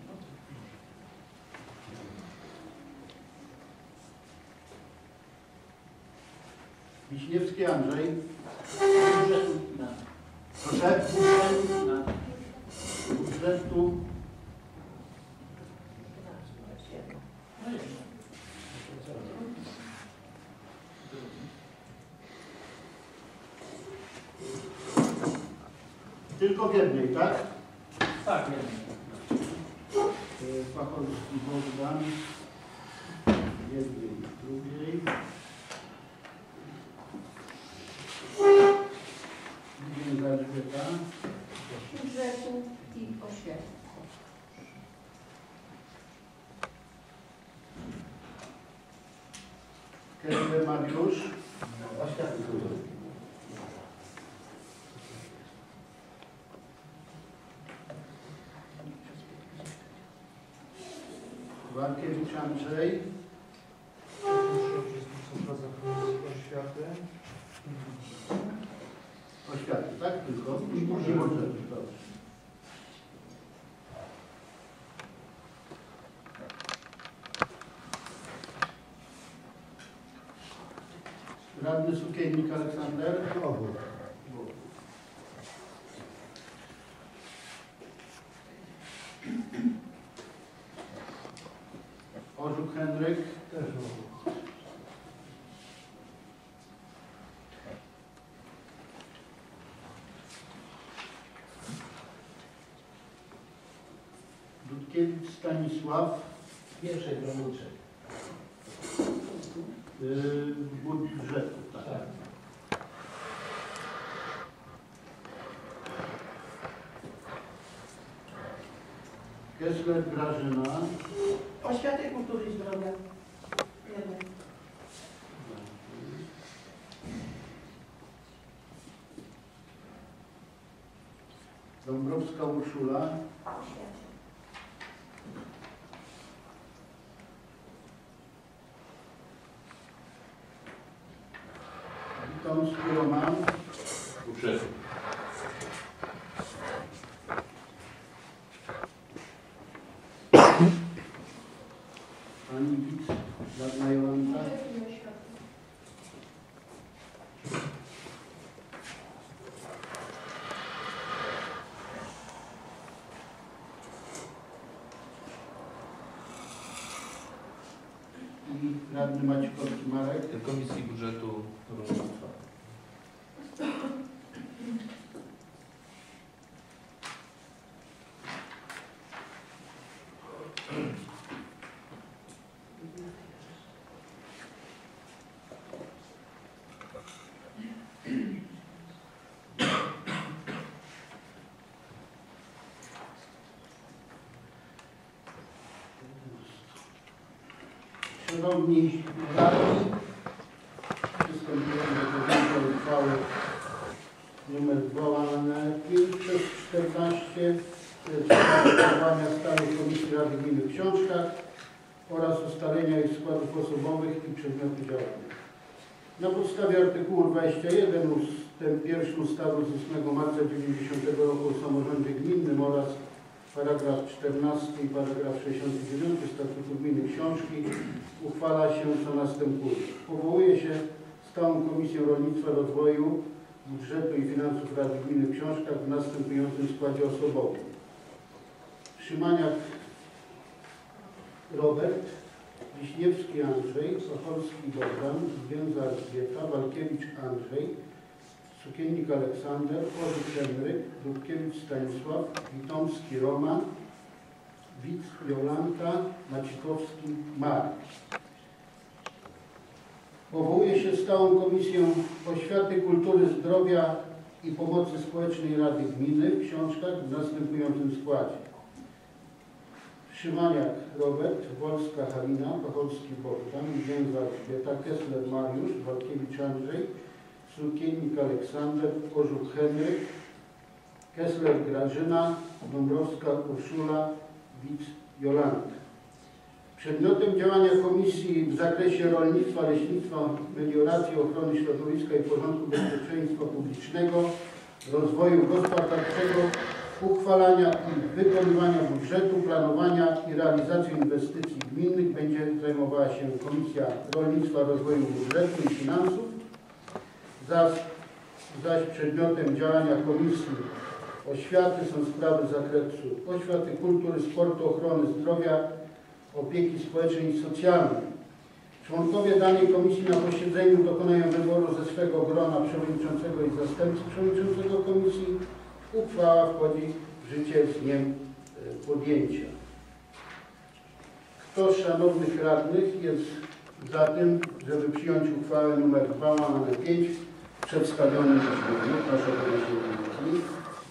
Wiśniewski Andrzej. Budżetu. Proszę. Budżetu. Tylko w jednej, tak? Tak, jednej. Pachowski Bogdan. Jednej, drugiej. Widzimy Elżbieta. Budżetu i oświaty. Kędy Mariusz. Oświaty. Walkiewicz Andrzej. Oświaty. Oświaty, tak? Tylko? I budżetu. Dobrze. Radny Sukiennik Aleksander. Obór. Orzuk Henryk. Też obór. Dudkiewicz Stanisław. Pierwszej rolniczej. Yy, budżetu, tak. Tak. Kessler Grażyna. Oświaty, kultury i zdrowia. Jeden. Dąbrowska Urszula. Witomski Roman. Budżetu. Pani Wic, Radna Jolanta. I radny Maciekowski Marek. Komisji Budżetu Rolnictwa. Szanowni radni, przystępujemy do podjęcia uchwały nr dwa łamane pięć przez czternaście w sprawie powołania stałej Komisji Rady Gminy w Książkach oraz ustalenia ich składów osobowych i przedmiotu działania. Na podstawie artykułu dwudziestego pierwszego ustęp pierwszy ustawy z ósmego marca tysiąc dziewięćset dziewięćdziesiątego roku o samorządzie gminnym oraz paragraf czternasty i paragraf sześćdziesiąty dziewiąty Statutu Gminy Książki uchwala się co następuje. Powołuje się Stałą Komisję Rolnictwa, Rozwoju, Budżetu i Finansów Rady Gminy w Książkach w następującym składzie osobowym. Szyniak Robert, Wiśniewski Andrzej, Pacholski Bogdan, Więza Elżbieta, Walkiewicz Andrzej, Sukiennik Aleksander, Orzuk Henryk, Dudkiewicz Stanisław, Witomski Roman, Wic Jolanta, Macikowski Marek. Powołuje się Stałą Komisję Oświaty, Kultury, Zdrowia i Pomocy Społecznej Rady Gminy w Książkach w następującym składzie. Szymaniak Robert, Wolska Halina, Pacholski Bogdan, Więza Elżbieta, Kessler Mariusz, Walkiewicz Andrzej, Sukiennik Aleksander, Orzuk Henryk, Kessler Grażyna, Dąbrowska Urszula, Wic Jolanta. Przedmiotem działania Komisji w zakresie rolnictwa, leśnictwa, melioracji, ochrony środowiska i porządku bezpieczeństwa publicznego, rozwoju gospodarczego, uchwalania i wykonywania budżetu, planowania i realizacji inwestycji gminnych będzie zajmowała się Komisja Rolnictwa, Rozwoju, Budżetu i Finansów. Zaś, zaś przedmiotem działania Komisji Oświaty są sprawy z zakresu oświaty, kultury, sportu, ochrony zdrowia, opieki społecznej i socjalnej. Członkowie danej komisji na posiedzeniu dokonają wyboru ze swego grona przewodniczącego i zastępcy przewodniczącego komisji. Uchwała wchodzi w życie z dniem podjęcia. Kto z szanownych radnych jest za tym, żeby przyjąć uchwałę nr dwa łamane pięć w przedstawionym brzmieniu? Proszę o podniesienie ręki.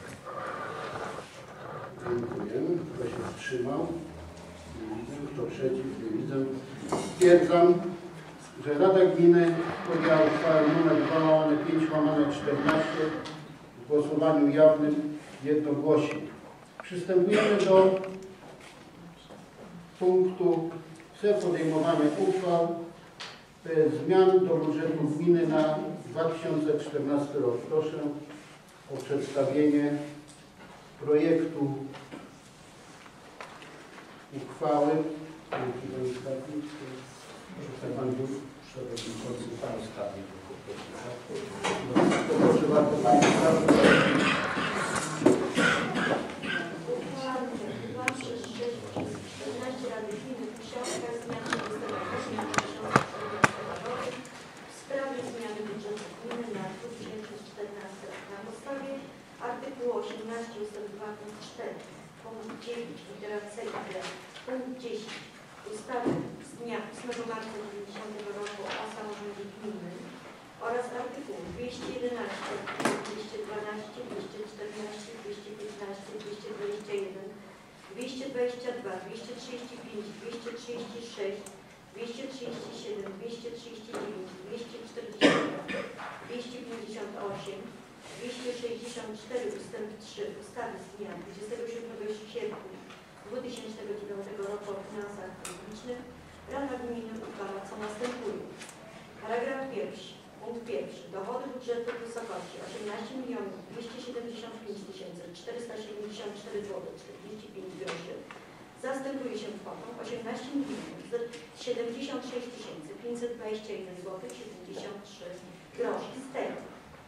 Dziękuję. Kto się wstrzymał? Nie widzę. Kto przeciw? Nie widzę. Stwierdzam, że Rada Gminy podjęła uchwałę nr dwa łamane pięć łamane czternaście w głosowaniu jawnym jednogłośnie. Przystępujemy do punktu C. Podejmowanie uchwał e, zmian do budżetu gminy na dwa tysiące czternasty rok. Proszę o przedstawienie projektu uchwały. Chce Pan Przewodniczący Pan Skarbnik. Proszę bardzo Panie Skarbnik. Rady Gminy Książka zmiany w sprawie zmiany budżetu gminy na dwa tysiące czternasty rok. Na podstawie artykułu osiemnaście ustęp dwa punkt cztery, punkt dziewięć, litera C i D, punkt dziesięć ustawy z dnia ósmego marca dziewięćdziesiątego roku o samorządzie gminnym oraz artykułu dwieście jedenaście, dwieście dwanaście, dwieście czternaście, dwieście piętnaście, dwieście dwadzieścia jeden, dwieście dwadzieścia dwa, dwieście trzydzieści pięć, dwieście trzydzieści sześć, dwieście trzydzieści siedem, dwieście trzydzieści dziewięć, dwieście czterdzieści dwa, dwieście pięćdziesiąt osiem, dwieście sześćdziesiąt cztery ustęp trzy ustawy z dnia dwudziestego siódmego sierpnia dwa tysiące dziewiątego roku o finansach publicznych Rada Gminy uchwala co następuje. Paragraf pierwszy. Punkt pierwszy. Dochody budżetu w wysokości osiemnaście milionów dwieście siedemdziesiąt pięć tysięcy czterysta siedemdziesiąt cztery złote czterdzieści pięć groszy zastępuje się kwotą osiemnaście milionów siedemdziesiąt sześć tysięcy pięćset dwadzieścia jeden złotych siedemdziesiąt trzy groszy. Z tego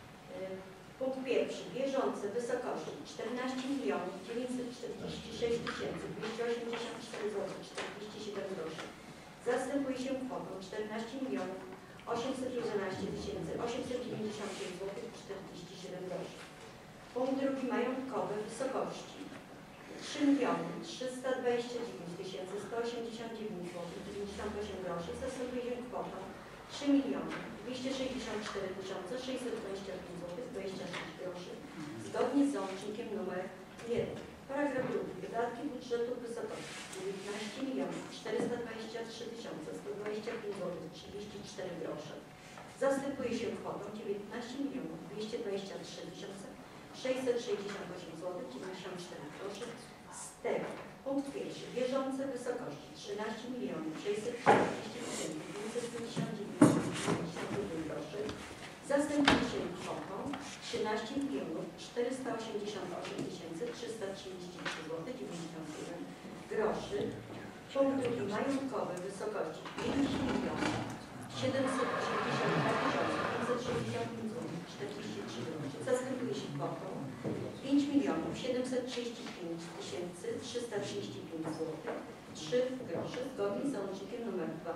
punkt pierwszy. Bieżące w wysokości czternaście milionów dziewięćset czterdzieści sześć tysięcy dwieście osiemdziesiąt cztery złote czterdzieści siedem groszy zastępuje się kwotą czternaście milionów osiemset jedenaście tysięcy osiemset dziewięćdziesiąt pięć złotych czterdzieści siedem groszy. Punkt drugi. Majątkowy w wysokości trzy miliony trzysta dwadzieścia dziewięć tysięcy sto osiemdziesiąt dziewięć złotych dziewięćdziesiąt osiem groszy zastępuje się kwotą trzy miliony dwieście sześćdziesiąt cztery tysiące sześćset dwadzieścia pięć złotych dwadzieścia sześć groszy zgodnie z załącznikiem numer jeden. Paragraf drugi. Wydatki budżetu w wysokości dziewiętnaście milionów czterysta dwadzieścia trzy tysiące sto dwadzieścia pięć złotych trzydzieści cztery grosze zastępuje się kwotą dziewiętnaście milionów dwieście dwadzieścia trzy tysiące sześćset sześćdziesiąt osiem złotych dziewięćdziesiąt cztery groszy. Z tego punkt pierwszy. Bieżące w wysokości trzynaście milionów sześćset czterdzieści tysięcy pięćset pięćdziesiąt dziewięć złotych dziewięćdziesiąt jeden groszy zastępuje się kwotą trzynaście milionów czterysta osiemdziesiąt osiem tysięcy trzysta trzydzieści trzy złotych dziewięćdziesiąt jeden groszy. Punkt drugi. Majątkowy w wysokości pięć milionów siedemset osiemdziesiąt dwa tysiące pięćset sześćdziesiąt pięć złotych czterdzieści trzy groszy zastępuje się kwotą pięć milionów siedemset trzydzieści pięć tysięcy trzysta trzydzieści pięć złotych trzy grosze zgodnie z załącznikiem nr dwa.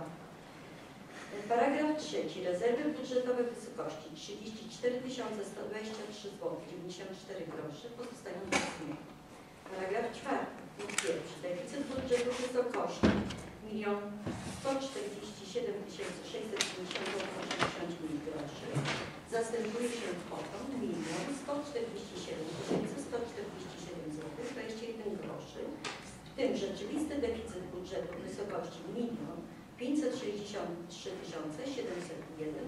Paragraf trzeci. Rezerwy budżetowe w wysokości trzydzieści cztery tysiące sto dwadzieścia trzy złotych dziewięćdziesiąt cztery grosze pozostają bez zmian. Paragraf czwarty. Punkt pierwszy. Deficyt budżetu w wysokości milion sto czterdzieści siedem tysięcy sześćset pięćdziesiąt osiemdziesiąt dziewięć groszy zastępuje się kwotą milion sto czterdzieści siedem tysięcy sto czterdzieści siedem złotych dwadzieścia jeden groszy, w tym rzeczywisty deficyt budżetu w wysokości milion pięćset sześćdziesiąt trzy tysiące siedemset jeden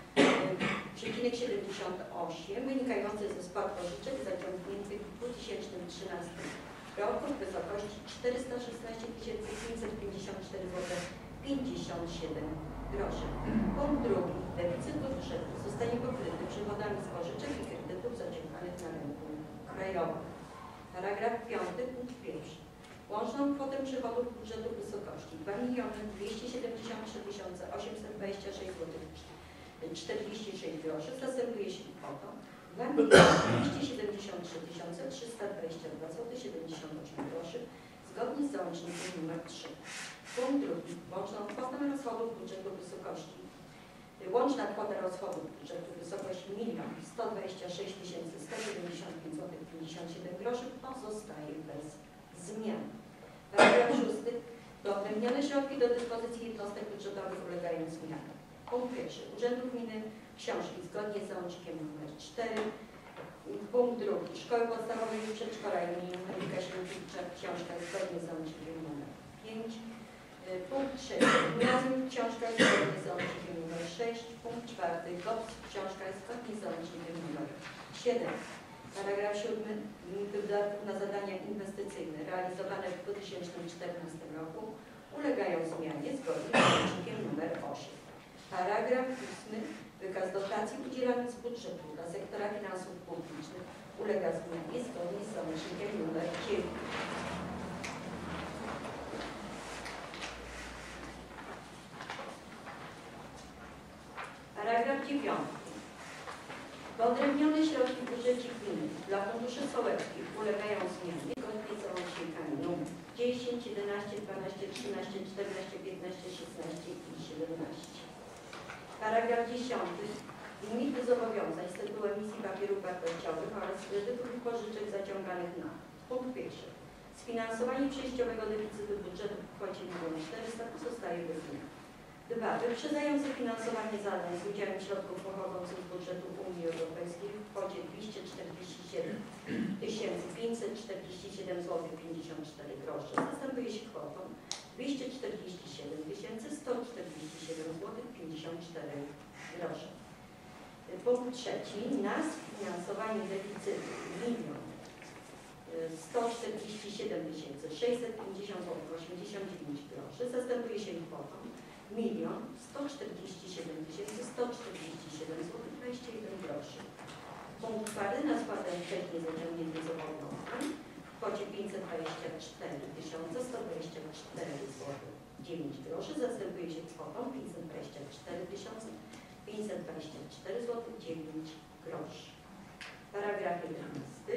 przecinek siedemdziesiąt osiem wynikający ze spłat pożyczek zaciągniętych w dwa tysiące trzynastym roku w wysokości czterysta szesnaście tysięcy pięćset pięćdziesiąt cztery złote pięćdziesiąt siedem groszy. Punkt drugi. Deficyt budżetu zostanie pokryty przychodami z pożyczek i kredytów zaciąganych na rynku krajowym. Paragraf piąty. Punkt pierwszy. Łączną kwotę przychodów budżetu w wysokości dwa miliony dwieście siedemdziesiąt trzy tysiące osiemset dwadzieścia sześć złotych czterdzieści sześć groszy zastępuje się kwotą dwa miliony dwieście siedemdziesiąt trzy tysiące trzysta dwadzieścia dwa złotych siedemdziesiąt osiem groszy zgodnie z załącznikiem nr trzy. Punkt drugi. Łączną kwotę rozchodów budżetu w wysokości Łączna kwota rozchodów budżetu w wysokości milion sto dwadzieścia sześć tysięcy sto siedemdziesiąt pięć złotych pięćdziesiąt siedem groszy pozostaje bez zmian. Paragraf szósty. Wyodrębnione środki do dyspozycji jednostek budżetowych ulegają zmianom. Punkt pierwszy. Urzędu Gminy Książki zgodnie z załącznikiem nr cztery. Punkt drugi. Szkoły podstawowej i przedszkola imienia Henryka Sienkiewicza Książka zgodnie z załącznikiem nr pięć. Punkt trzeci. Gimnazjum Książka zgodnie z załącznikiem nr sześć. Punkt czwarty. G O P S Książka zgodnie z załącznikiem nr siedem. Paragraf siódmy. Limity wydatków na zadania inwestycyjne realizowane w dwa tysiące czternastym roku ulegają zmianie zgodnie z załącznikiem nr osiem. Paragraf ósmy. Wykaz dotacji udzielanych z budżetu dla sektora finansów publicznych ulega zmianie zgodnie z załącznikiem nr dziewięć. Paragraf dziewiąty. Wyodrębnione środki w budżecie gminy dla funduszy sołeckich ulegają zmianie zgodnie z załącznikami nr dziesięć, jedenaście, dwanaście, trzynaście, czternaście, piętnaście, szesnaście i siedemnaście. Paragraf dziesiąty. Limity zobowiązań z tytułu emisji papierów wartościowych oraz kredytów i pożyczek zaciąganych na punkt pierwszy. Sfinansowanie przejściowego deficytu budżetu w kwocie milion czterysta pozostaje bez zmian. dwa. Wyprzedzające finansowanie zadań z udziałem środków pochodzących z budżetu Unii Europejskiej w kwocie dwieście czterdzieści siedem tysięcy pięćset czterdzieści siedem złotych pięćdziesiąt cztery grosze zastępuje się kwotą dwieście czterdzieści siedem tysięcy sto czterdzieści siedem złotych pięćdziesiąt cztery grosze. Punkt trzeci. Na sfinansowanie deficytu milion sto czterdzieści siedem tysięcy sześćset pięćdziesiąt złotych osiemdziesiąt dziewięć groszy zastępuje się kwotą milion sto czterdzieści siedem tysięcy sto czterdzieści siedem złotych dwadzieścia jeden groszy. Punkt czwarty. Na spłatę wcześniej zaciągniętych zobowiązań w kwocie pięćset dwadzieścia cztery tysiące sto dwadzieścia cztery złotych dziewięć groszy zastępuje się kwotą pięćset dwadzieścia cztery tysiące pięćset dwadzieścia cztery złotych dziewięć groszy. Paragraf jedenasty.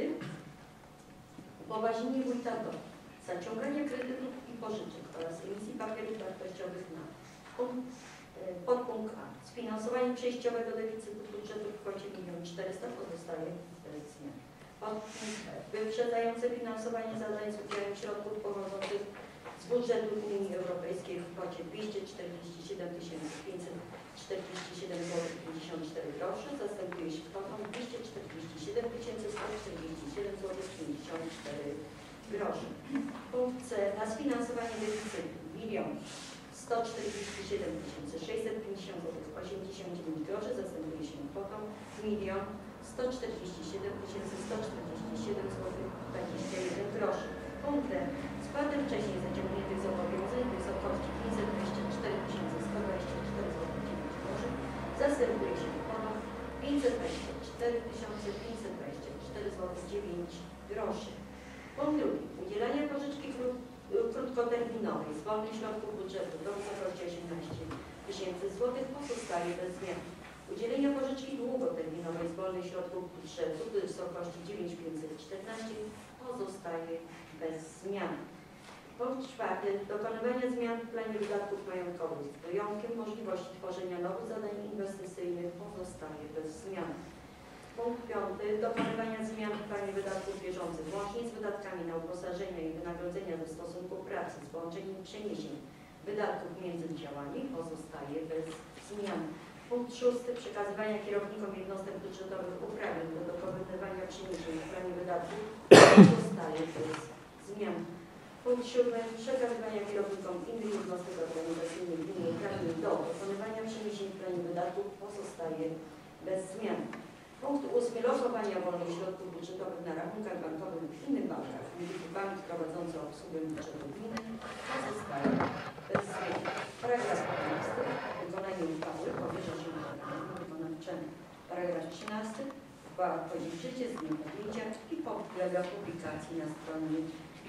Upoważnienie wójta do zaciągania kredytów i pożyczek oraz emisji papierów wartościowych na punkt, podpunkt A. Sfinansowanie przejściowego deficytu budżetu w kwocie milion czterysta pozostaje bez zmian. Podpunkt B. Wyprzedzające finansowanie zadań z udziałem środków pochodzących z budżetu Unii Europejskiej w kwocie dwieście czterdzieści siedem tysięcy pięćset czterdzieści siedem złotych pięćdziesiąt cztery grosze zastępuje się kwotą dwieście czterdzieści siedem tysięcy sto czterdzieści siedem złotych pięćdziesiąt cztery grosze. Punkt C. Na sfinansowanie deficytu milion sto czterdzieści siedem tysięcy sześćset pięćdziesiąt złotych osiemdziesiąt dziewięć groszy zastępuje się kwotą milion sto czterdzieści siedem tysięcy sto czterdzieści siedem złotych dwadzieścia jeden groszy. Punkt D. Spłatę wcześniej zaciągniętych zobowiązań w wysokości pięćset dwadzieścia cztery tysiące sto dwadzieścia cztery złotych dziewięć groszy zastępuje się kwotą pięćset dwadzieścia cztery tysiące pięćset dwadzieścia cztery złotych dziewięć groszy. Punkt drugi. Udzielanie pożyczki krótkoterminowej z wolnych środków budżetu do wysokości osiemnaście tysięcy złotych pozostaje bez zmian. Udzielenie pożyczki długoterminowej z wolnych środków budżetu do wysokości dziewięć tysięcy pięćset czternaście pozostaje bez zmian. Punkt czwarty. Dokonywania zmian w planie wydatków majątkowych z wyjątkiem możliwości tworzenia nowych zadań inwestycyjnych pozostaje bez zmian. Punkt piąty. Dokonywania zmian w planie wydatków bieżących łącznie z wydatkami na uposażenia i wynagrodzenia ze stosunku pracy z połączeniem przeniesień wydatków między działami pozostaje bez zmian. Punkt szósty. Przekazywania kierownikom jednostek budżetowych uprawnień do dokonywania przeniesień w planie wydatków pozostaje bez zmian. Punkt siódmy. Przekazywania kierownikom innych jednostek organizacyjnych gminy uprawnień do dokonywania przeniesień w planie wydatków pozostaje bez zmian. Punkt ósmy. Lokowania wolnych środków budżetowych na rachunkach bankowych w innych bankach niż bank prowadzący obsługę budżetu gminy pozostaje bez zmian. Paragraf piętnasty. Wykonanie uchwały powierza się organowi wykonawczemu. Paragraf trzynasty. Uchwała wchodzi w życie z dniem podjęcia i podlega publikacji na stronie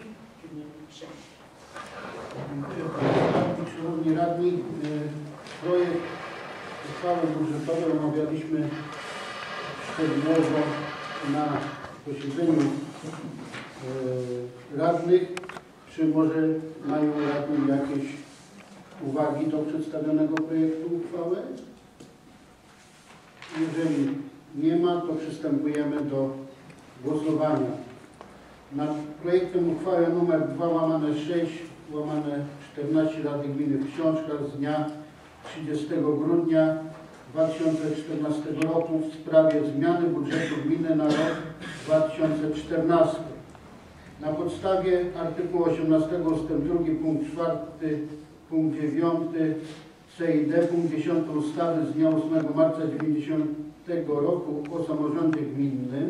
gminy Przemysł. Dziękuję Panie Radny. Szanowni Radni, projekt uchwały budżetowej omawialiśmy szczegółowo na posiedzeniu radnych. Czy może mają radni jakieś uwagi do przedstawionego projektu uchwały? Jeżeli nie ma, to przystępujemy do głosowania. Nad projektem uchwały nr dwa łamane sześć łamane czternaście Rady Gminy w Książkach z dnia trzydziestego grudnia dwa tysiące czternastego roku w sprawie zmiany budżetu gminy na rok dwa tysiące czternasty. Na podstawie artykułu osiemnastego ustęp drugi punkt czwarty punkt dziewiąty C i D punkt dziesiąty ustawy z dnia ósmego marca dziewięćdziesiątego roku o samorządzie gminnym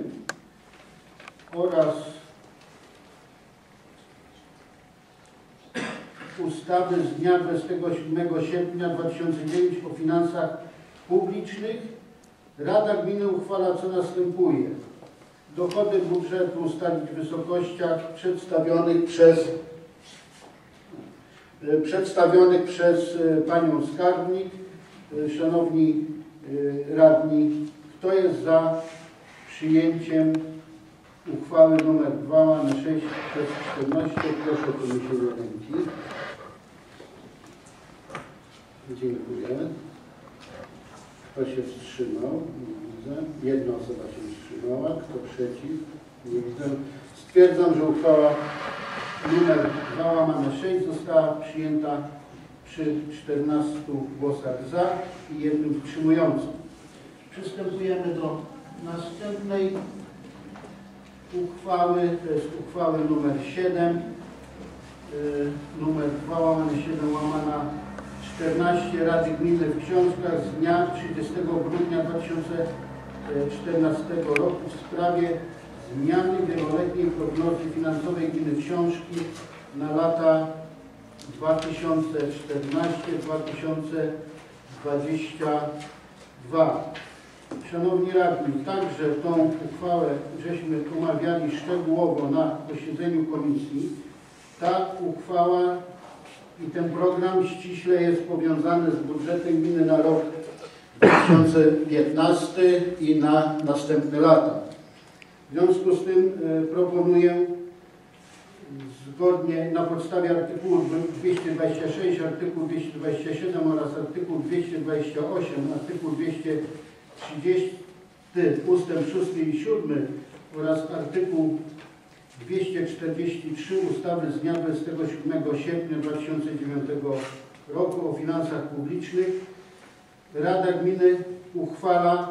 oraz ust ustawy z dnia dwudziestego siódmego sierpnia dwa tysiące dziewiątego o finansach publicznych Rada Gminy uchwala, co następuje. Dochody budżetu ustalić w wysokościach przedstawionych przez przedstawionych przez Panią Skarbnik. Szanowni Radni, kto jest za przyjęciem uchwały nr dwa łamane sześć przez czternaście? Proszę o podniesienie ręki. Dziękuję. Kto się wstrzymał? Nie widzę. Jedna osoba się wstrzymała. Kto przeciw? Nie widzę. Stwierdzam, że uchwała nr dwa łamane sześć została przyjęta przy czternastu głosach za i jednym wstrzymującym. Przystępujemy do następnej uchwały. To jest uchwały nr siedem, numer dwa łamane siedem łamana czternaście Rady Gminy w Książkach z dnia trzydziestego grudnia dwa tysiące czternastego roku w sprawie zmiany wieloletniej prognozy finansowej Gminy Książki na lata dwa tysiące czternasty do dwa tysiące dwudziestego drugiego. Szanowni Radni, także tą uchwałę żeśmy omawiali szczegółowo na posiedzeniu komisji. Ta uchwała i ten program ściśle jest powiązany z budżetem gminy na rok dwa tysiące piętnasty i na następne lata. W związku z tym y, proponuję zgodnie na podstawie artykułu dwieście dwadzieścia sześć, artykułu dwieście dwadzieścia siedem oraz artykułu dwieście dwadzieścia osiem, artykuł dwieście trzydzieści ustęp szósty i siódmy oraz artykuł dwieście czterdzieści trzy ustawy z dnia dwudziestego siódmego sierpnia dwa tysiące dziewiątego roku o finansach publicznych. Rada Gminy uchwala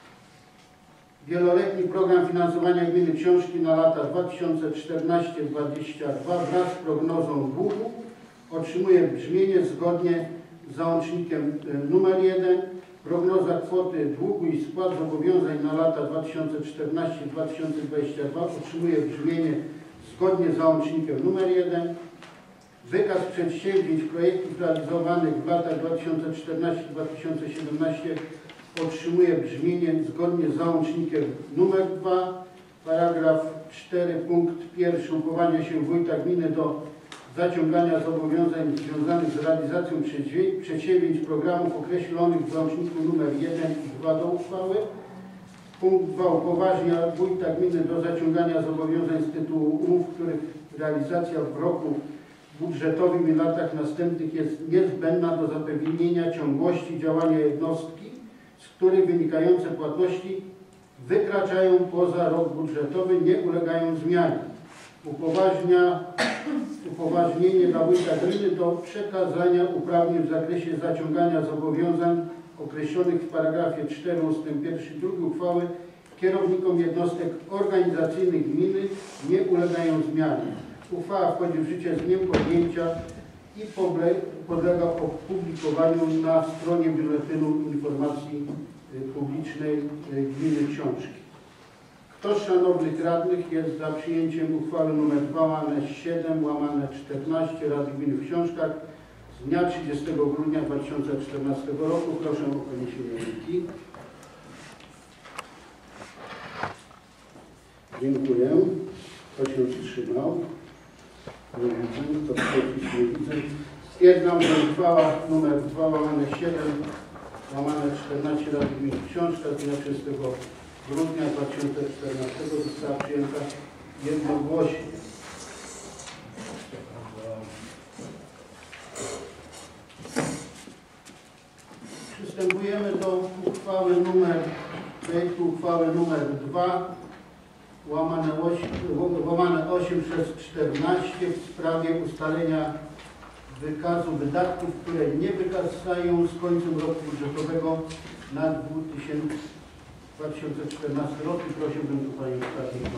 wieloletni program finansowania Gminy Książki na lata dwa tysiące czternasty do dwa tysiące dwudziestego drugiego wraz z prognozą długu. Otrzymuje brzmienie zgodnie z załącznikiem numer jeden. Prognoza kwoty długu i spłat zobowiązań na lata dwa tysiące czternasty do dwa tysiące dwudziestego drugiego otrzymuje brzmienie zgodnie z załącznikiem numer jeden. Wykaz przedsięwzięć projektów realizowanych w latach dwa tysiące czternasty do dwa tysiące siedemnastego otrzymuje brzmienie zgodnie z załącznikiem numer dwa. Paragraf cztery, punkt pierwszy. Upoważnia się wójta gminy do zaciągania zobowiązań związanych z realizacją przedsięwzięć programów określonych w załączniku nr jeden i dwa do uchwały. Punkt dwa. Upoważnia wójta gminy do zaciągania zobowiązań z tytułu umów, których realizacja w roku budżetowym i latach następnych jest niezbędna do zapewnienia ciągłości działania jednostki, z których wynikające płatności wykraczają poza rok budżetowy, nie ulegają zmianie. Upoważnia upoważnienie dla wójta gminy do przekazania uprawnień w zakresie zaciągania zobowiązań określonych w paragrafie cztery ustęp pierwszy i drugi uchwały kierownikom jednostek organizacyjnych gminy nie ulegają zmianie. Uchwała wchodzi w życie z dniem podjęcia i podlega opublikowaniu na stronie Biuletynu Informacji Publicznej Gminy Książki. Kto z szanownych radnych jest za przyjęciem uchwały nr dwa łamane siedem łamane czternaście Rady Gminy w Książkach z dnia trzydziestego grudnia dwa tysiące czternastego roku? Proszę o podniesienie ręki. Dziękuję. Kto się wstrzymał? Nie widzę. Kto przeciw? Nie widzę. Stwierdzam, że uchwała nr dwa łamane siedem łamane czternaście Rady Gminy w Książkach z dnia trzydziestego grudnia dwa tysiące czternastego została przyjęta jednogłośnie. Przystępujemy do uchwały numer, projektu uchwały numer dwa łamane osiem przez czternaście w sprawie ustalenia wykazu wydatków, które nie wykazają z końcem roku budżetowego na dwa tysiące czternasty rok i prosiłbym tu Panią Skarbnik.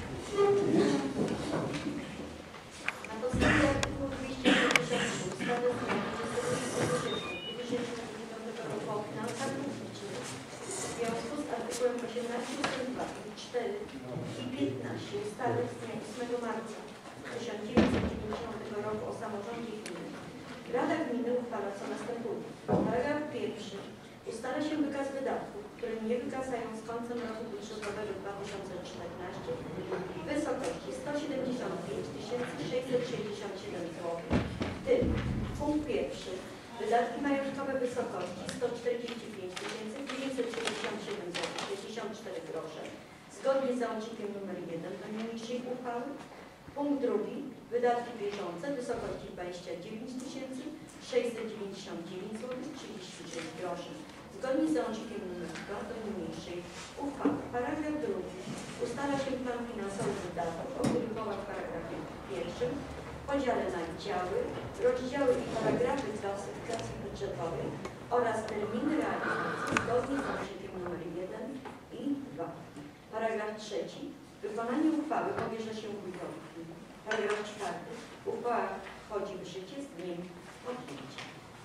Na podstawie artykułu dwieście pięćdziesiąt trzy ustawy z dnia dwudziestego siódmego sierpnia dwa tysiące dziewiątego roku o finansach publicznych w związku z artykułem osiemnastym ustęp dwa, cztery i piętnaście ustawy z dnia ósmego marca tysiąc dziewięćset dziewięćdziesiątego roku o samorządzie gminy Rada Gminy uchwala co następuje. Paragraf pierwszy. Ustala się wykaz wydatków, które nie wygasają z końcem roku budżetowego dwa tysiące czternastego w wysokości sto siedemdziesiąt pięć tysięcy sześćset sześćdziesiąt siedem złotych. W tym punkt pierwszy. Wydatki majątkowe w wysokości sto czterdzieści pięć tysięcy dziewięćset sześćdziesiąt siedem złotych sześćdziesiąt cztery grosze. Zgodnie z załącznikiem nr jeden do niniejszej uchwały. Punkt drugi. Wydatki bieżące w wysokości dwadzieścia dziewięć tysięcy sześćset dziewięćdziesiąt dziewięć złotych trzydzieści sześć groszy. Zgodnie z załącznikiem nr dwa do niniejszej uchwały. Paragraf drugi. Ustala się plan finansowy wydatków, o którym mowa w paragrafie pierwszym, w podziale na działy, rozdziały i paragrafy klasyfikacji budżetowej oraz terminy realizacji zgodnie z załącznikiem nr jeden i dwa. Paragraf trzeci. Wykonanie uchwały powierza się wójtowi gminy. Paragraf czwarty. Uchwała wchodzi w życie z dniem podjęcia.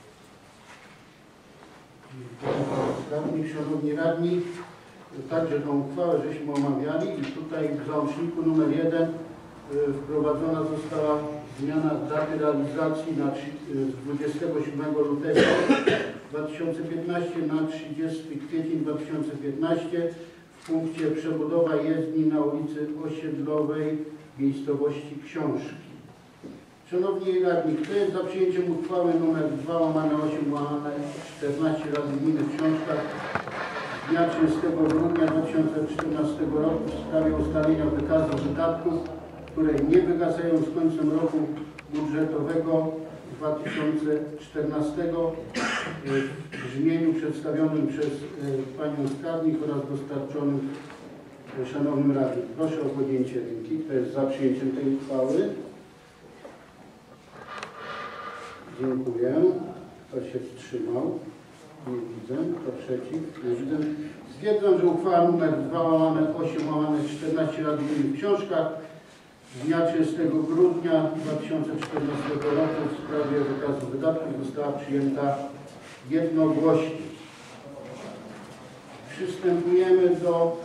Radni, Szanowni Radni, także tą uchwałę żeśmy omawiali i tutaj w załączniku numer jeden wprowadzona została zmiana daty realizacji na dwudziestego siódmego lutego dwa tysiące piętnastego na trzydziesty kwiecień dwa tysiące piętnastego w punkcie przebudowa jezdni na ulicy Osiedlowej w miejscowości Książki. Szanowni Radni, kto jest za przyjęciem uchwały nr dwa łamane osiem łamane czternaście Rady Gminy w Książkach z dnia trzydziestego grudnia dwa tysiące czternastego roku w sprawie ustalenia wykazu wydatków, które nie wygasają z końcem roku budżetowego dwa tysiące czternastego w brzmieniu przedstawionym przez Panią Skarbnik oraz dostarczonym Szanownym Radnym. Proszę o podjęcie ręki. Kto jest za przyjęciem tej uchwały? Dziękuję. Kto się wstrzymał? Nie widzę. Kto przeciw? Nie widzę. Stwierdzam, że uchwała nr dwa łamane osiem łamane czternaście Rady Gminy w Książkach z dnia trzydziestego grudnia dwa tysiące czternastego roku w sprawie wykazu wydatków została przyjęta jednogłośnie. Przystępujemy do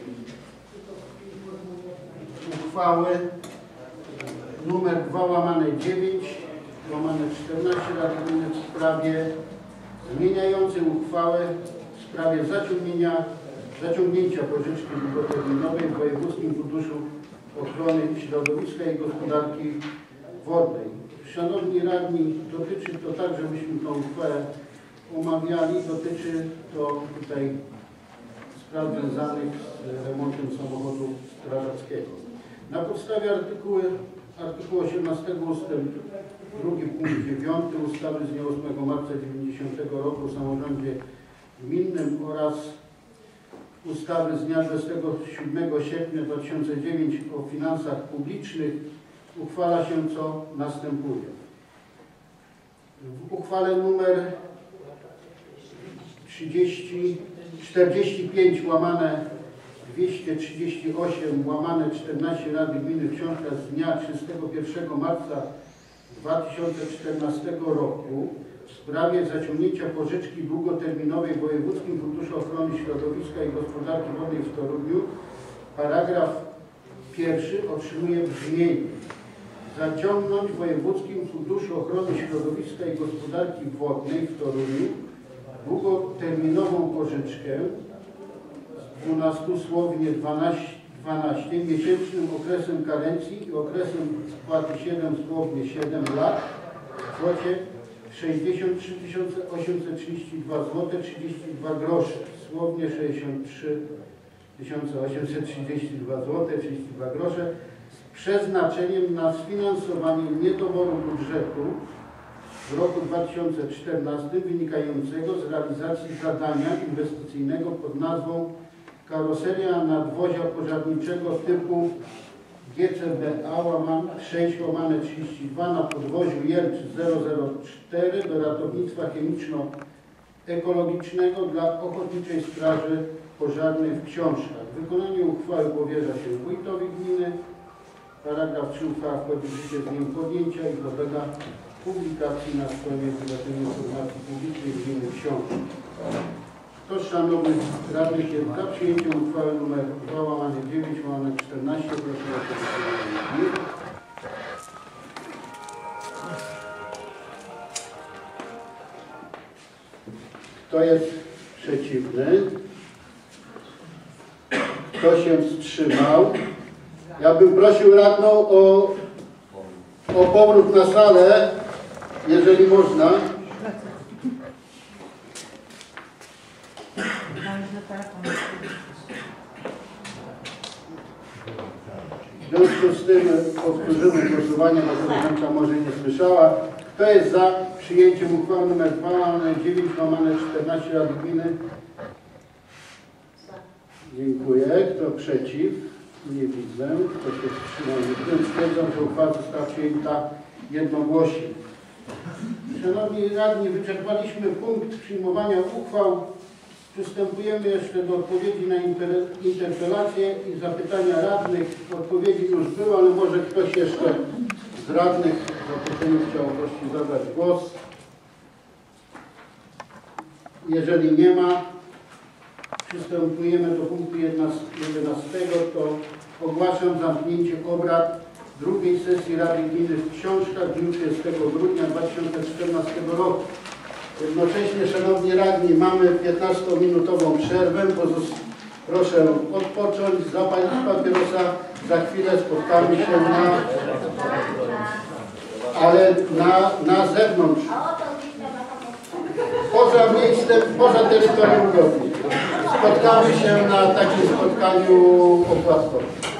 uchwały nr dwa łamane dziewięć łamane czternaście Rady Gminy w sprawie zmieniającej uchwałę w sprawie zaciągnięcia, zaciągnięcia pożyczki długoterminowej w Wojewódzkim Funduszu Ochrony Środowiska i Gospodarki Wodnej. Szanowni Radni, dotyczy to tak, żebyśmy tą uchwałę omawiali, dotyczy to tutaj spraw związanych z remontem samochodu strażackiego. Na podstawie artykułu, artykułu osiemnastego ustęp drugi punkt dziewiąty ustawy z dnia ósmego marca tysiąc dziewięćset dziewięćdziesiątego roku o samorządzie gminnym oraz ustawy z dnia dwudziestego siódmego sierpnia dwa tysiące dziewiątego o finansach publicznych uchwala się co następuje. W uchwale nr czterdzieści pięć łamane dwieście trzydzieści osiem łamane czternaście Rady Gminy w Książkach z dnia trzydziestego pierwszego marca dwa tysiące czternastego roku w sprawie zaciągnięcia pożyczki długoterminowej w Wojewódzkim Funduszu Ochrony Środowiska i Gospodarki Wodnej w Toruniu, paragraf pierwszy otrzymuje brzmienie: zaciągnąć w Wojewódzkim Funduszu Ochrony Środowiska i Gospodarki Wodnej w Toruniu długoterminową pożyczkę z dwunastu słownie dwanaście miesięcznym okresem karencji i okresem spłaty siedem słownie siedem lat w kwocie sześćdziesiąt trzy tysiące osiemset trzydzieści dwa złote trzydzieści dwa grosze, słownie sześćdziesiąt trzy tysiące osiemset trzydzieści dwa złote trzydzieści dwa grosze z przeznaczeniem na sfinansowanie niedoboru budżetu w roku dwa tysiące czternastym wynikającego z realizacji zadania inwestycyjnego pod nazwą karoseria nadwozia pożarniczego typu G C B A sześć łamane trzydzieści dwa na podwoziu Jelcz zero zero cztery do ratownictwa chemiczno-ekologicznego dla Ochotniczej Straży Pożarnej w Książkach. Wykonanie uchwały powierza się wójtowi gminy. Paragraf trzy. Uchwała wchodzi w życie z dniem podjęcia i podlega publikacji na stronie Biuletynu Informacji Publicznej Gminy Książki. Kto z szanownych radnych jest za przyjęciem uchwały nr dwa łamane dziewięć łamane czternaście, proszę o podpisanie. Kto jest przeciwny? Kto się wstrzymał? Ja bym prosił radną o, o powrót na salę, jeżeli można. W związku z tym powtórzymy głosowanie, bo koleżanka może nie słyszała. Kto jest za przyjęciem uchwały nr dwa łamane dziewięć łamane czternaście Rady Gminy? Dziękuję. Kto przeciw? Nie widzę. Kto się wstrzymał? Nie widzę. Stwierdzam, że uchwała została przyjęta jednogłośnie. Szanowni radni, wyczerpaliśmy punkt przyjmowania uchwał. Przystępujemy jeszcze do odpowiedzi na interpelacje i zapytania radnych. Odpowiedzi już były, ale może ktoś jeszcze z radnych zapytaniu chciał gości zabrać głos. Jeżeli nie ma, przystępujemy do punktu jedenastego. To ogłaszam zamknięcie obrad drugiej sesji Rady Gminy w Książkach w dniu trzydziestego grudnia dwa tysiące czternastego roku. Jednocześnie, szanowni radni, mamy piętnastominutową przerwę. Proszę odpocząć, zapalić papierosa. Za chwilę spotkamy się na, ale na, na zewnątrz. Poza miejscem, poza terytorium Grodni. Spotkamy się na takim spotkaniu opłatowym.